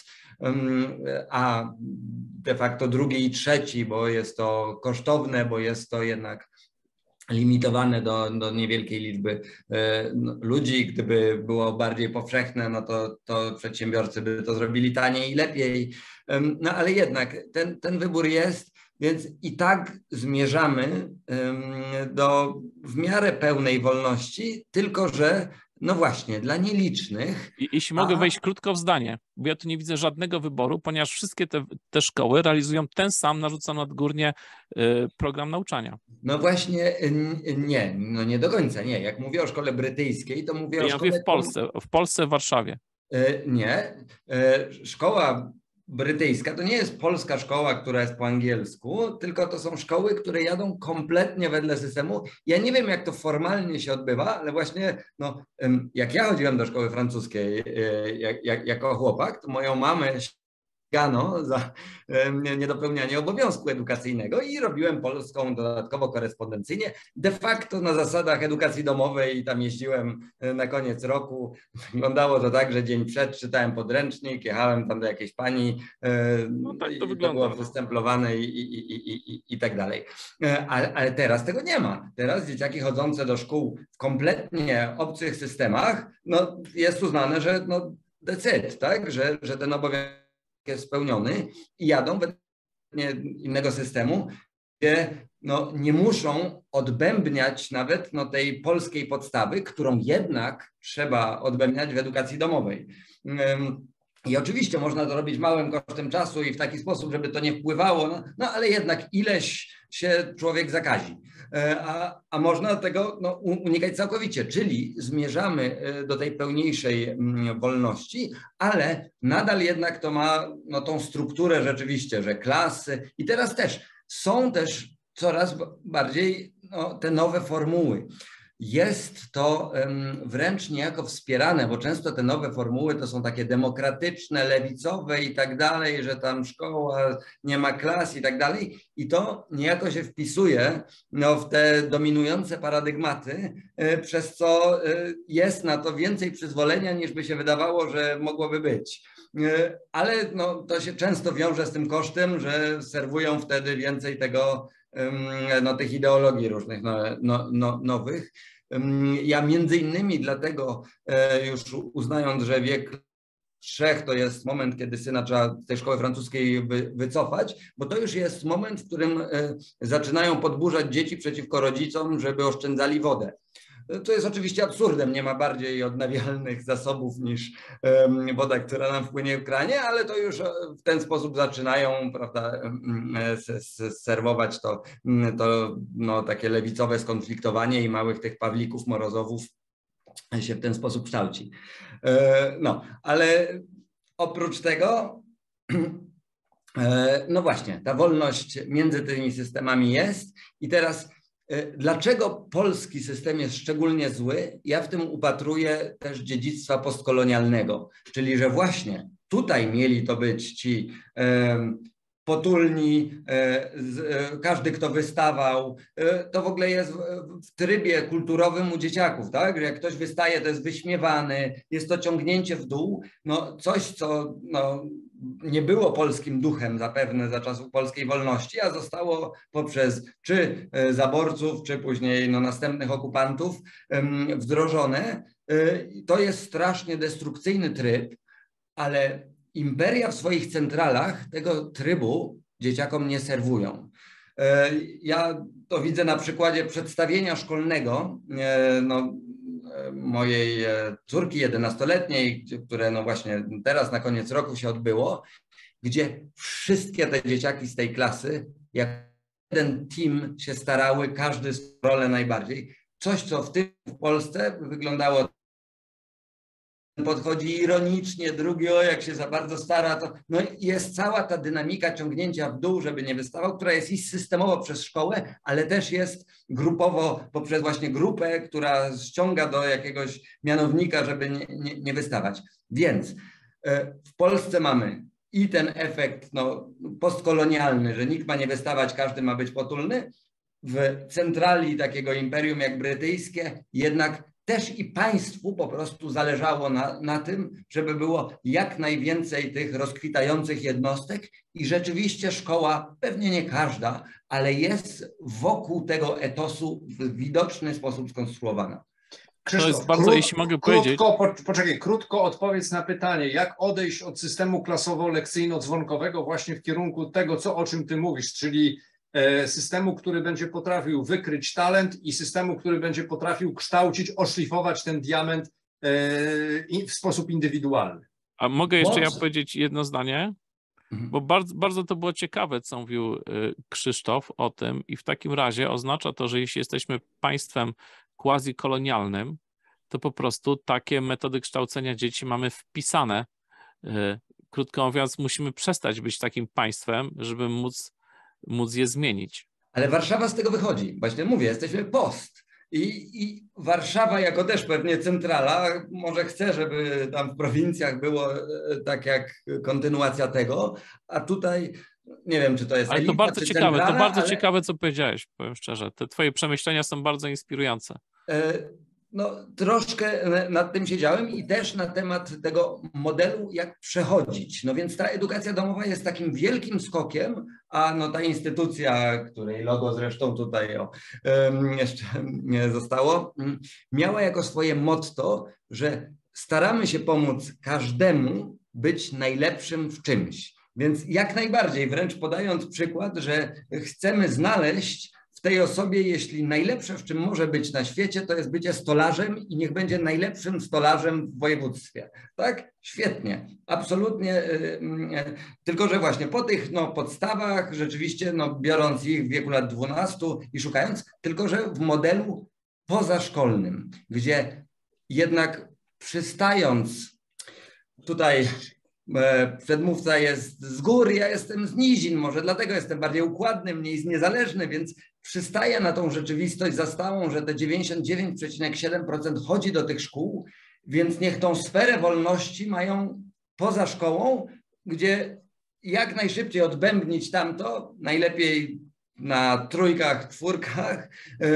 a de facto drugi i trzeci, bo jest to kosztowne, bo jest to jednak limitowane do, do niewielkiej liczby no, ludzi. Gdyby było bardziej powszechne, no to, to przedsiębiorcy by to zrobili taniej i lepiej. No ale jednak ten, ten wybór jest, więc i tak zmierzamy do w miarę pełnej wolności, tylko że no właśnie, dla nielicznych. I, jeśli mogę a... wejść krótko w zdanie, bo ja tu nie widzę żadnego wyboru, ponieważ wszystkie te, te szkoły realizują ten sam narzucony odgórnie y, program nauczania. No właśnie nie, no nie do końca, nie. Jak mówię o szkole brytyjskiej, to mówię ja o szkole... Ja mówię w Polsce, w Polsce, w Warszawie. Y, nie, y, szkoła brytyjska to nie jest polska szkoła, która jest po angielsku, tylko to są szkoły, które jadą kompletnie wedle systemu. Ja nie wiem, jak to formalnie się odbywa, ale właśnie no, jak ja chodziłem do szkoły francuskiej jak, jak, jako chłopak, to moją mamę ścigano za niedopełnianie obowiązku edukacyjnego i robiłem polską dodatkowo korespondencyjnie. De facto na zasadach edukacji domowej, tam jeździłem na koniec roku. Wyglądało to tak, że dzień przed czytałem podręcznik, jechałem tam do jakiejś pani, no tak to, i wygląda. to było wystemplowane i, i, i, i, i tak dalej. Ale, ale teraz tego nie ma. Teraz dzieciaki chodzące do szkół w kompletnie obcych systemach, no jest uznane, że no decyd, tak, że, że ten obowiązek jest spełniony i jadą według innego systemu, gdzie no, nie muszą odbębniać nawet no, tej polskiej podstawy, którą jednak trzeba odbębniać w edukacji domowej. I oczywiście można to robić małym kosztem czasu i w taki sposób, żeby to nie wpływało, no, no ale jednak ileś się człowiek zakazi. A, a można tego no, unikać całkowicie, czyli zmierzamy do tej pełniejszej wolności, ale nadal jednak to ma no, tą strukturę rzeczywiście, że klasy i teraz też są też coraz bardziej no, te nowe formuły. Jest to wręcz niejako wspierane, bo często te nowe formuły to są takie demokratyczne, lewicowe i tak dalej, że tam szkoła nie ma klas i tak dalej. I to niejako się wpisuje no, w te dominujące paradygmaty, przez co jest na to więcej przyzwolenia niż by się wydawało, że mogłoby być. Ale no, to się często wiąże z tym kosztem, że serwują wtedy więcej tego, no, tych ideologii różnych no, no, no, nowych. Ja między innymi dlatego już uznając, że wiek trzech to jest moment, kiedy syna trzeba z tej szkoły francuskiej wy, wycofać, bo to już jest moment, w którym zaczynają podburzać dzieci przeciwko rodzicom, żeby oszczędzali wodę. To jest oczywiście absurdem, nie ma bardziej odnawialnych zasobów niż woda, która nam wpłynie w kranie, ale to już w ten sposób zaczynają, prawda, serwować to, to no, takie lewicowe skonfliktowanie i małych tych Pawlików, Morozowów się w ten sposób kształci. No, ale oprócz tego, no właśnie, ta wolność między tymi systemami jest i teraz dlaczego polski system jest szczególnie zły? Ja w tym upatruję też dziedzictwa postkolonialnego, czyli że właśnie tutaj mieli to być ci um, potulni, um, każdy kto wystawał, um, to w ogóle jest w, w trybie kulturowym u dzieciaków, tak? Że jak ktoś wystaje, to jest wyśmiewany, jest to ciągnięcie w dół, no coś co no, nie było polskim duchem zapewne za czasów polskiej wolności, a zostało poprzez czy zaborców, czy później no, następnych okupantów wdrożone. To jest strasznie destrukcyjny tryb, ale imperia w swoich centralach tego trybu dzieciakom nie serwują. Ja to widzę na przykładzie przedstawienia szkolnego no, mojej córki jedenastoletniej, które no właśnie teraz na koniec roku się odbyło, gdzie wszystkie te dzieciaki z tej klasy, jak jeden team się starały, każdy z rolę najbardziej. Coś, co w tym w Polsce wyglądało, podchodzi ironicznie, drugi o jak się za bardzo stara, to no jest cała ta dynamika ciągnięcia w dół, żeby nie wystawał, która jest i systemowo przez szkołę, ale też jest grupowo poprzez właśnie grupę, która ściąga do jakiegoś mianownika, żeby nie, nie, nie wystawać. Więc w Polsce mamy i ten efekt no, postkolonialny, że nikt ma nie wystawać, każdy ma być potulny. W centrali takiego imperium jak brytyjskie jednak też i państwu po prostu zależało na, na tym, żeby było jak najwięcej tych rozkwitających jednostek i rzeczywiście szkoła, pewnie nie każda, ale jest wokół tego etosu w widoczny sposób skonstruowana. Krzysztof, to jest bardzo, krót, jeśli mogę krótko, powiedzieć... po, poczekaj, krótko odpowiedz na pytanie, jak odejść od systemu klasowo-lekcyjno-dzwonkowego właśnie w kierunku tego, co, o czym ty mówisz, czyli e, systemu, który będzie potrafił wykryć talent i systemu, który będzie potrafił kształcić, oszlifować ten diament e, w sposób indywidualny. A mogę jeszcze Może. ja powiedzieć jedno zdanie? Bo bardzo, bardzo to było ciekawe, co mówił Krzysztof o tym i w takim razie oznacza to, że jeśli jesteśmy państwem quasi-kolonialnym, to po prostu takie metody kształcenia dzieci mamy wpisane. Krótko mówiąc, musimy przestać być takim państwem, żeby móc, móc je zmienić. Ale Warszawa z tego wychodzi. Właśnie mówię, jesteśmy post. I, I Warszawa jako też pewnie centrala, może chce, żeby tam w prowincjach było tak jak kontynuacja tego, a tutaj nie wiem, czy to jest Ale elita, to bardzo czy ciekawe, centrala, to bardzo ale... ciekawe, co powiedziałeś, powiem szczerze. Te twoje przemyślenia są bardzo inspirujące. No, troszkę nad tym siedziałem i też na temat tego modelu, jak przechodzić. No więc ta edukacja domowa jest takim wielkim skokiem, a no ta instytucja, której logo zresztą tutaj o, jeszcze nie zostało, miała jako swoje motto, że staramy się pomóc każdemu być najlepszym w czymś. Więc jak najbardziej, wręcz podając przykład, że chcemy znaleźć w tej osobie, jeśli najlepsze, w czym może być na świecie, to jest bycie stolarzem i niech będzie najlepszym stolarzem w województwie. Tak? Świetnie. Absolutnie. Tylko że właśnie po tych no, podstawach, rzeczywiście no, biorąc ich w wieku lat dwunastu i szukając, tylko że w modelu pozaszkolnym, gdzie jednak przystając tutaj przedmówca jest z gór, ja jestem z nizin, może dlatego jestem bardziej układny, mniej niezależny, więc przystaję na tą rzeczywistość zastałą, że te dziewięćdziesiąt dziewięć przecinek siedem procent chodzi do tych szkół, więc niech tą sferę wolności mają poza szkołą, gdzie jak najszybciej odbębnić tamto, najlepiej na trójkach, czwórkach,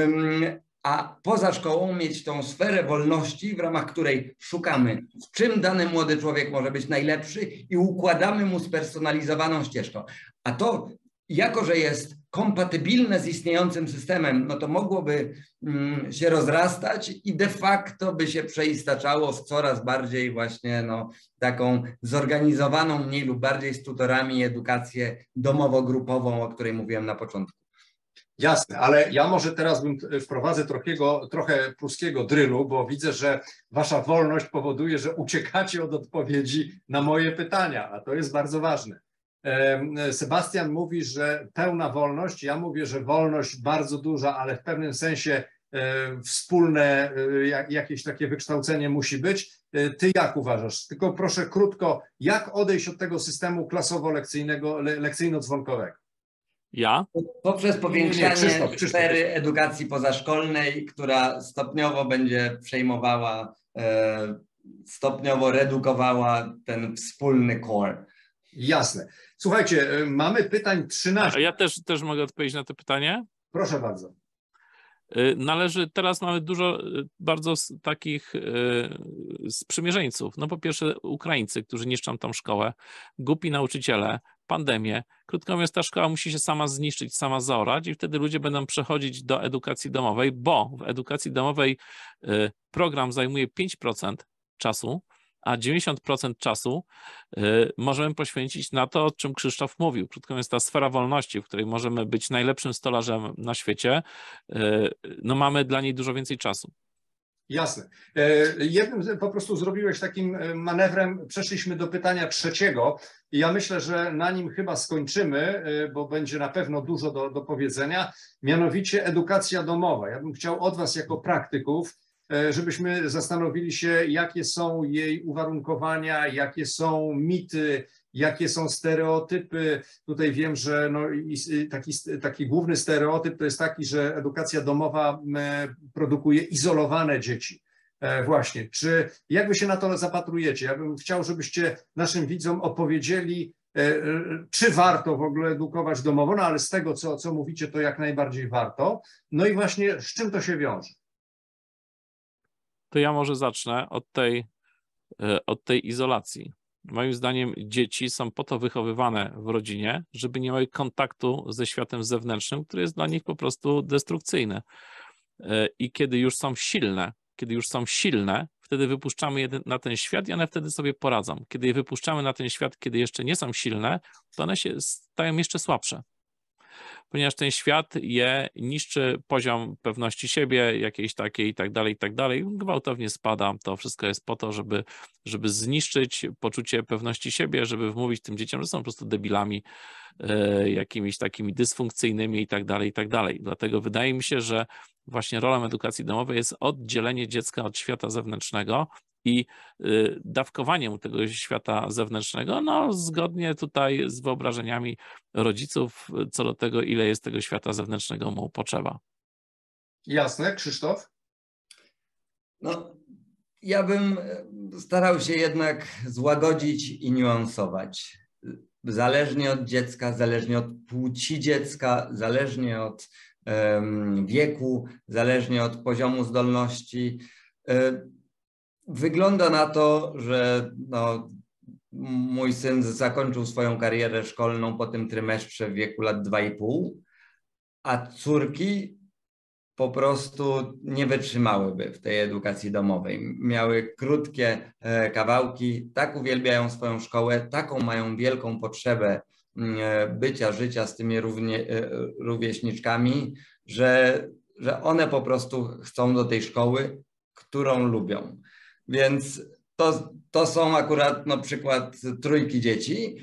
a poza szkołą mieć tą sferę wolności, w ramach której szukamy, w czym dany młody człowiek może być najlepszy i układamy mu spersonalizowaną ścieżkę. A to, jako że jest kompatybilne z istniejącym systemem, no to mogłoby mm, się rozrastać i de facto by się przeistaczało w coraz bardziej właśnie no, taką zorganizowaną mniej lub bardziej z tutorami edukację domowo-grupową, o której mówiłem na początku. Jasne, ale ja może teraz bym wprowadzę trochę, trochę pruskiego drylu, bo widzę, że wasza wolność powoduje, że uciekacie od odpowiedzi na moje pytania, a to jest bardzo ważne. Sebastian mówi, że pełna wolność, ja mówię, że wolność bardzo duża, ale w pewnym sensie wspólne jakieś takie wykształcenie musi być. Ty jak uważasz? Tylko proszę krótko, jak odejść od tego systemu klasowo-lekcyjnego, lekcyjno-dzwonkowego? Ja? Poprzez powiększanie nie, Krzysztof, Krzysztof. sfery edukacji pozaszkolnej, która stopniowo będzie przejmowała, e, stopniowo redukowała ten wspólny core. Jasne. Słuchajcie, mamy pytań trzynaście. A ja też, też mogę odpowiedzieć na to pytanie? Proszę bardzo. Należy, teraz mamy dużo bardzo takich sprzymierzeńców. No po pierwsze Ukraińcy, którzy niszczą tą szkołę, głupi nauczyciele, pandemię. Krótko mówiąc, ta szkoła musi się sama zniszczyć, sama zaorać i wtedy ludzie będą przechodzić do edukacji domowej, bo w edukacji domowej program zajmuje pięć procent czasu, a dziewięćdziesiąt procent czasu y, możemy poświęcić na to, o czym Krzysztof mówił. Krótko mówiąc, ta sfera wolności, w której możemy być najlepszym stolarzem na świecie, y, no mamy dla niej dużo więcej czasu. Jasne. Jednym po prostu zrobiłeś takim manewrem, przeszliśmy do pytania trzeciego i ja myślę, że na nim chyba skończymy, bo będzie na pewno dużo do, do powiedzenia, mianowicie edukacja domowa. Ja bym chciał od was jako praktyków, żebyśmy zastanowili się, jakie są jej uwarunkowania, jakie są mity, jakie są stereotypy. Tutaj wiem, że no taki, taki główny stereotyp to jest taki, że edukacja domowa produkuje izolowane dzieci. Właśnie. Czy jak wy się na to zapatrujecie? Ja bym chciał, żebyście naszym widzom opowiedzieli, czy warto w ogóle edukować domowo, no ale z tego, co, co mówicie, to jak najbardziej warto. No i właśnie z czym to się wiąże? To ja może zacznę od tej, od tej izolacji. Moim zdaniem dzieci są po to wychowywane w rodzinie, żeby nie miały kontaktu ze światem zewnętrznym, który jest dla nich po prostu destrukcyjny. I kiedy już są silne, kiedy już są silne, wtedy wypuszczamy je na ten świat i one wtedy sobie poradzą. Kiedy je wypuszczamy na ten świat, kiedy jeszcze nie są silne, to one się stają jeszcze słabsze. Ponieważ ten świat je niszczy poziom pewności siebie, jakiejś takiej i tak dalej, i tak dalej, gwałtownie spada. To wszystko jest po to, żeby, żeby zniszczyć poczucie pewności siebie, żeby wmówić tym dzieciom, że są po prostu debilami, e, jakimiś takimi dysfunkcyjnymi i tak dalej, i tak dalej. Dlatego wydaje mi się, że właśnie rolą edukacji domowej jest oddzielenie dziecka od świata zewnętrznego i y, dawkowanie mu tego świata zewnętrznego, no zgodnie tutaj z wyobrażeniami rodziców co do tego, ile jest tego świata zewnętrznego mu potrzeba. Jasne. Krzysztof? No, ja bym starał się jednak złagodzić i niuansować. Zależnie od dziecka, zależnie od płci dziecka, zależnie od um, wieku, zależnie od poziomu zdolności. Wygląda na to, że no, mój syn zakończył swoją karierę szkolną po tym trymestrze w wieku lat dwa i pół, a córki po prostu nie wytrzymałyby w tej edukacji domowej. Miały krótkie kawałki, tak uwielbiają swoją szkołę, taką mają wielką potrzebę bycia, życia z tymi równie, rówieśniczkami, że, że one po prostu chcą do tej szkoły, którą lubią. Więc to, to są akurat no, przykład trójki dzieci.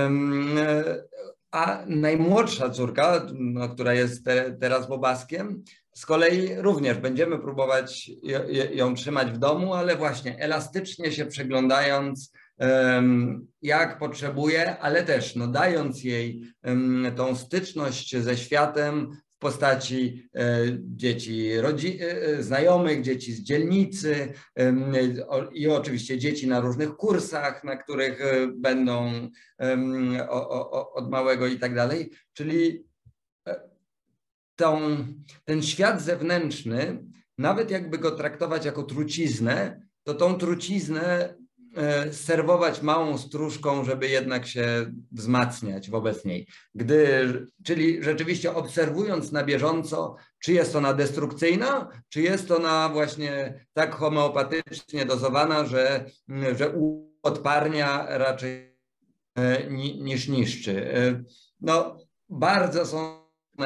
A najmłodsza córka, no, która jest te, teraz bobaskiem, z kolei również będziemy próbować ją trzymać w domu, ale właśnie elastycznie się przyglądając, jak potrzebuje, ale też no, dając jej tą styczność ze światem w postaci dzieci rodzi, znajomych, dzieci z dzielnicy i oczywiście dzieci na różnych kursach, na których będą od małego i tak dalej, czyli Tą, ten świat zewnętrzny, nawet jakby go traktować jako truciznę, to tą truciznę e, serwować małą stróżką, żeby jednak się wzmacniać wobec niej. Gdy, czyli rzeczywiście obserwując na bieżąco, czy jest ona destrukcyjna, czy jest ona właśnie tak homeopatycznie dozowana, że, że uodparnia raczej e, niż niszczy. E, no, bardzo są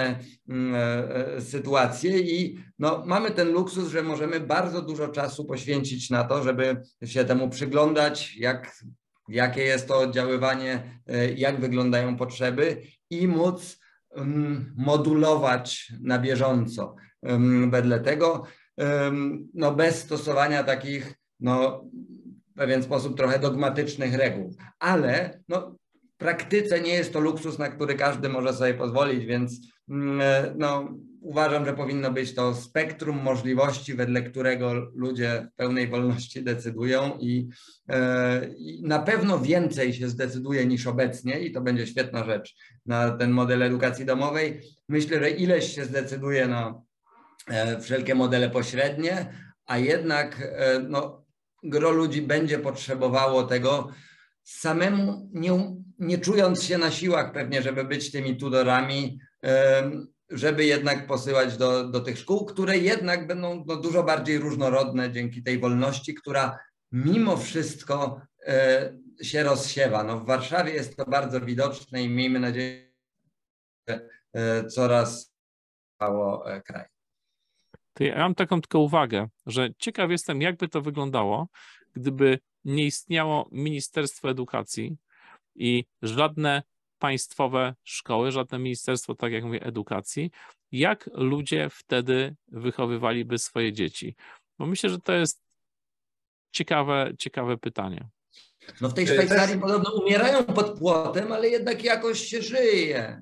sytuacje i no, mamy ten luksus, że możemy bardzo dużo czasu poświęcić na to, żeby się temu przyglądać, jak, jakie jest to oddziaływanie, jak wyglądają potrzeby i móc um, modulować na bieżąco um, wedle tego, um, no, bez stosowania takich no, w pewien sposób trochę dogmatycznych reguł, ale no, w praktyce nie jest to luksus, na który każdy może sobie pozwolić, więc no, uważam, że powinno być to spektrum możliwości, wedle którego ludzie w pełnej wolności decydują i, e, i na pewno więcej się zdecyduje niż obecnie i to będzie świetna rzecz na ten model edukacji domowej. Myślę, że ileś się zdecyduje na e, wszelkie modele pośrednie, a jednak e, no, gro ludzi będzie potrzebowało tego samemu, nie, nie czując się na siłach pewnie, żeby być tymi tudorami, żeby jednak posyłać do, do tych szkół, które jednak będą no, dużo bardziej różnorodne dzięki tej wolności, która mimo wszystko e, się rozsiewa. No, w Warszawie jest to bardzo widoczne i miejmy nadzieję, że e, coraz mało e, kraj. To ja mam taką tylko uwagę, że ciekaw jestem, jakby to wyglądało, gdyby nie istniało Ministerstwo Edukacji i żadne państwowe szkoły, żadne ministerstwo, tak jak mówię, edukacji, jak ludzie wtedy wychowywaliby swoje dzieci? Bo myślę, że to jest ciekawe, ciekawe pytanie. No w tej Szwajcarii Też... podobno umierają pod płotem, ale jednak jakoś się żyje.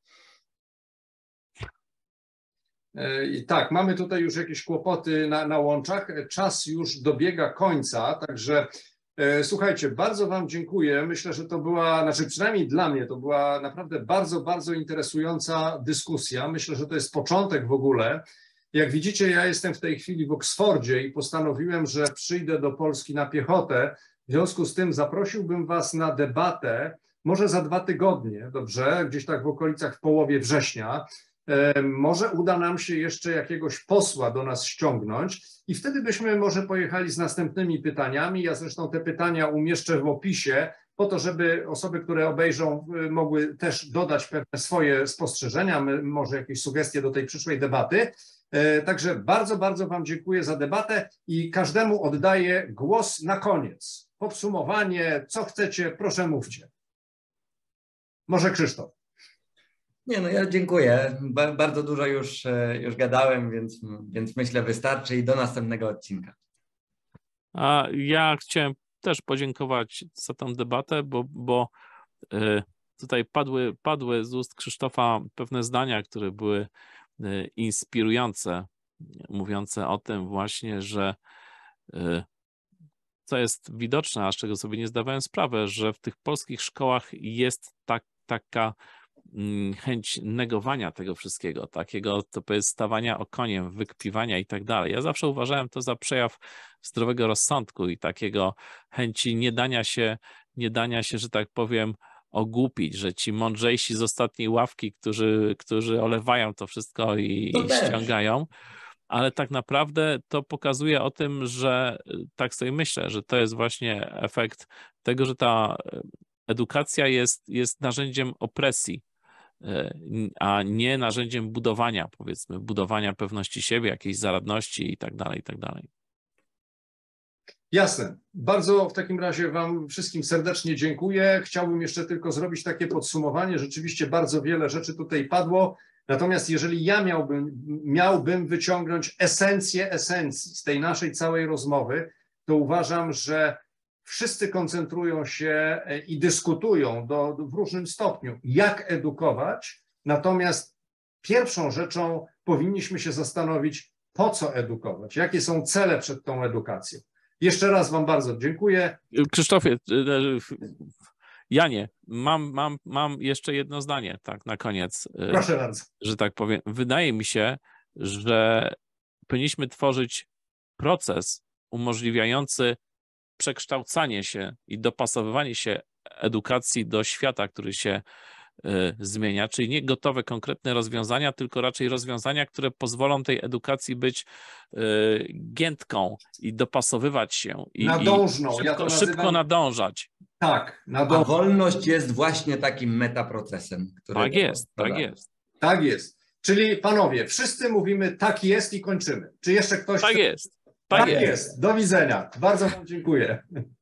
I tak, mamy tutaj już jakieś kłopoty na, na łączach. Czas już dobiega końca, także słuchajcie, bardzo Wam dziękuję. Myślę, że to była, znaczy przynajmniej dla mnie, to była naprawdę bardzo, bardzo interesująca dyskusja. Myślę, że to jest początek w ogóle. Jak widzicie, ja jestem w tej chwili w Oksfordzie i postanowiłem, że przyjdę do Polski na piechotę. W związku z tym zaprosiłbym Was na debatę, może za dwa tygodnie, dobrze? Gdzieś tak w okolicach w połowie września. Może uda nam się jeszcze jakiegoś posła do nas ściągnąć i wtedy byśmy może pojechali z następnymi pytaniami. Ja zresztą te pytania umieszczę w opisie po to, żeby osoby, które obejrzą, mogły też dodać pewne swoje spostrzeżenia, może jakieś sugestie do tej przyszłej debaty. Także bardzo, bardzo Wam dziękuję za debatę i każdemu oddaję głos na koniec. Podsumowanie, co chcecie, proszę mówcie. Może Krzysztof. Nie, no ja dziękuję. Ba- bardzo dużo już, już gadałem, więc, więc myślę wystarczy i do następnego odcinka. A ja chciałem też podziękować za tę debatę, bo, bo tutaj padły, padły z ust Krzysztofa pewne zdania, które były inspirujące mówiące o tym właśnie, że co jest widoczne, a z czego sobie nie zdawałem sprawy, że w tych polskich szkołach jest tak, taka chęć negowania tego wszystkiego, takiego to jest stawania okoniem, wykpiwania i tak dalej. Ja zawsze uważałem to za przejaw zdrowego rozsądku i takiego chęci nie dania się, nie dania się, że tak powiem, ogłupić, że ci mądrzejsi z ostatniej ławki, którzy, którzy olewają to wszystko i, To i też. ściągają, ale tak naprawdę to pokazuje o tym, że tak sobie myślę, że to jest właśnie efekt tego, że ta edukacja jest, jest narzędziem opresji, a nie narzędziem budowania, powiedzmy, budowania pewności siebie, jakiejś zaradności i tak dalej, i tak dalej. Jasne. Bardzo w takim razie Wam wszystkim serdecznie dziękuję. Chciałbym jeszcze tylko zrobić takie podsumowanie. Rzeczywiście bardzo wiele rzeczy tutaj padło. Natomiast jeżeli ja miałbym, miałbym wyciągnąć esencję esencji z tej naszej całej rozmowy, to uważam, że wszyscy koncentrują się i dyskutują do, w różnym stopniu, jak edukować. Natomiast pierwszą rzeczą powinniśmy się zastanowić, po co edukować, jakie są cele przed tą edukacją. Jeszcze raz Wam bardzo dziękuję. Krzysztofie, Janie, mam, mam, mam jeszcze jedno zdanie, tak, na koniec. Proszę bardzo. Że tak powiem. Wydaje mi się, że powinniśmy tworzyć proces umożliwiający przekształcanie się i dopasowywanie się edukacji do świata, który się y, zmienia, czyli nie gotowe, konkretne rozwiązania, tylko raczej rozwiązania, które pozwolą tej edukacji być y, giętką i dopasowywać się. I, Nadążną. I szybko, Ja to nazywam... szybko nadążać. Tak, A nadążną. wolność jest właśnie takim metaprocesem. Który Tak jest, tak jest. Tak jest. Czyli panowie, wszyscy mówimy tak jest i kończymy. Czy jeszcze ktoś... Tak chce... jest. Tak, Tak jest. jest. Do widzenia. Bardzo Wam dziękuję.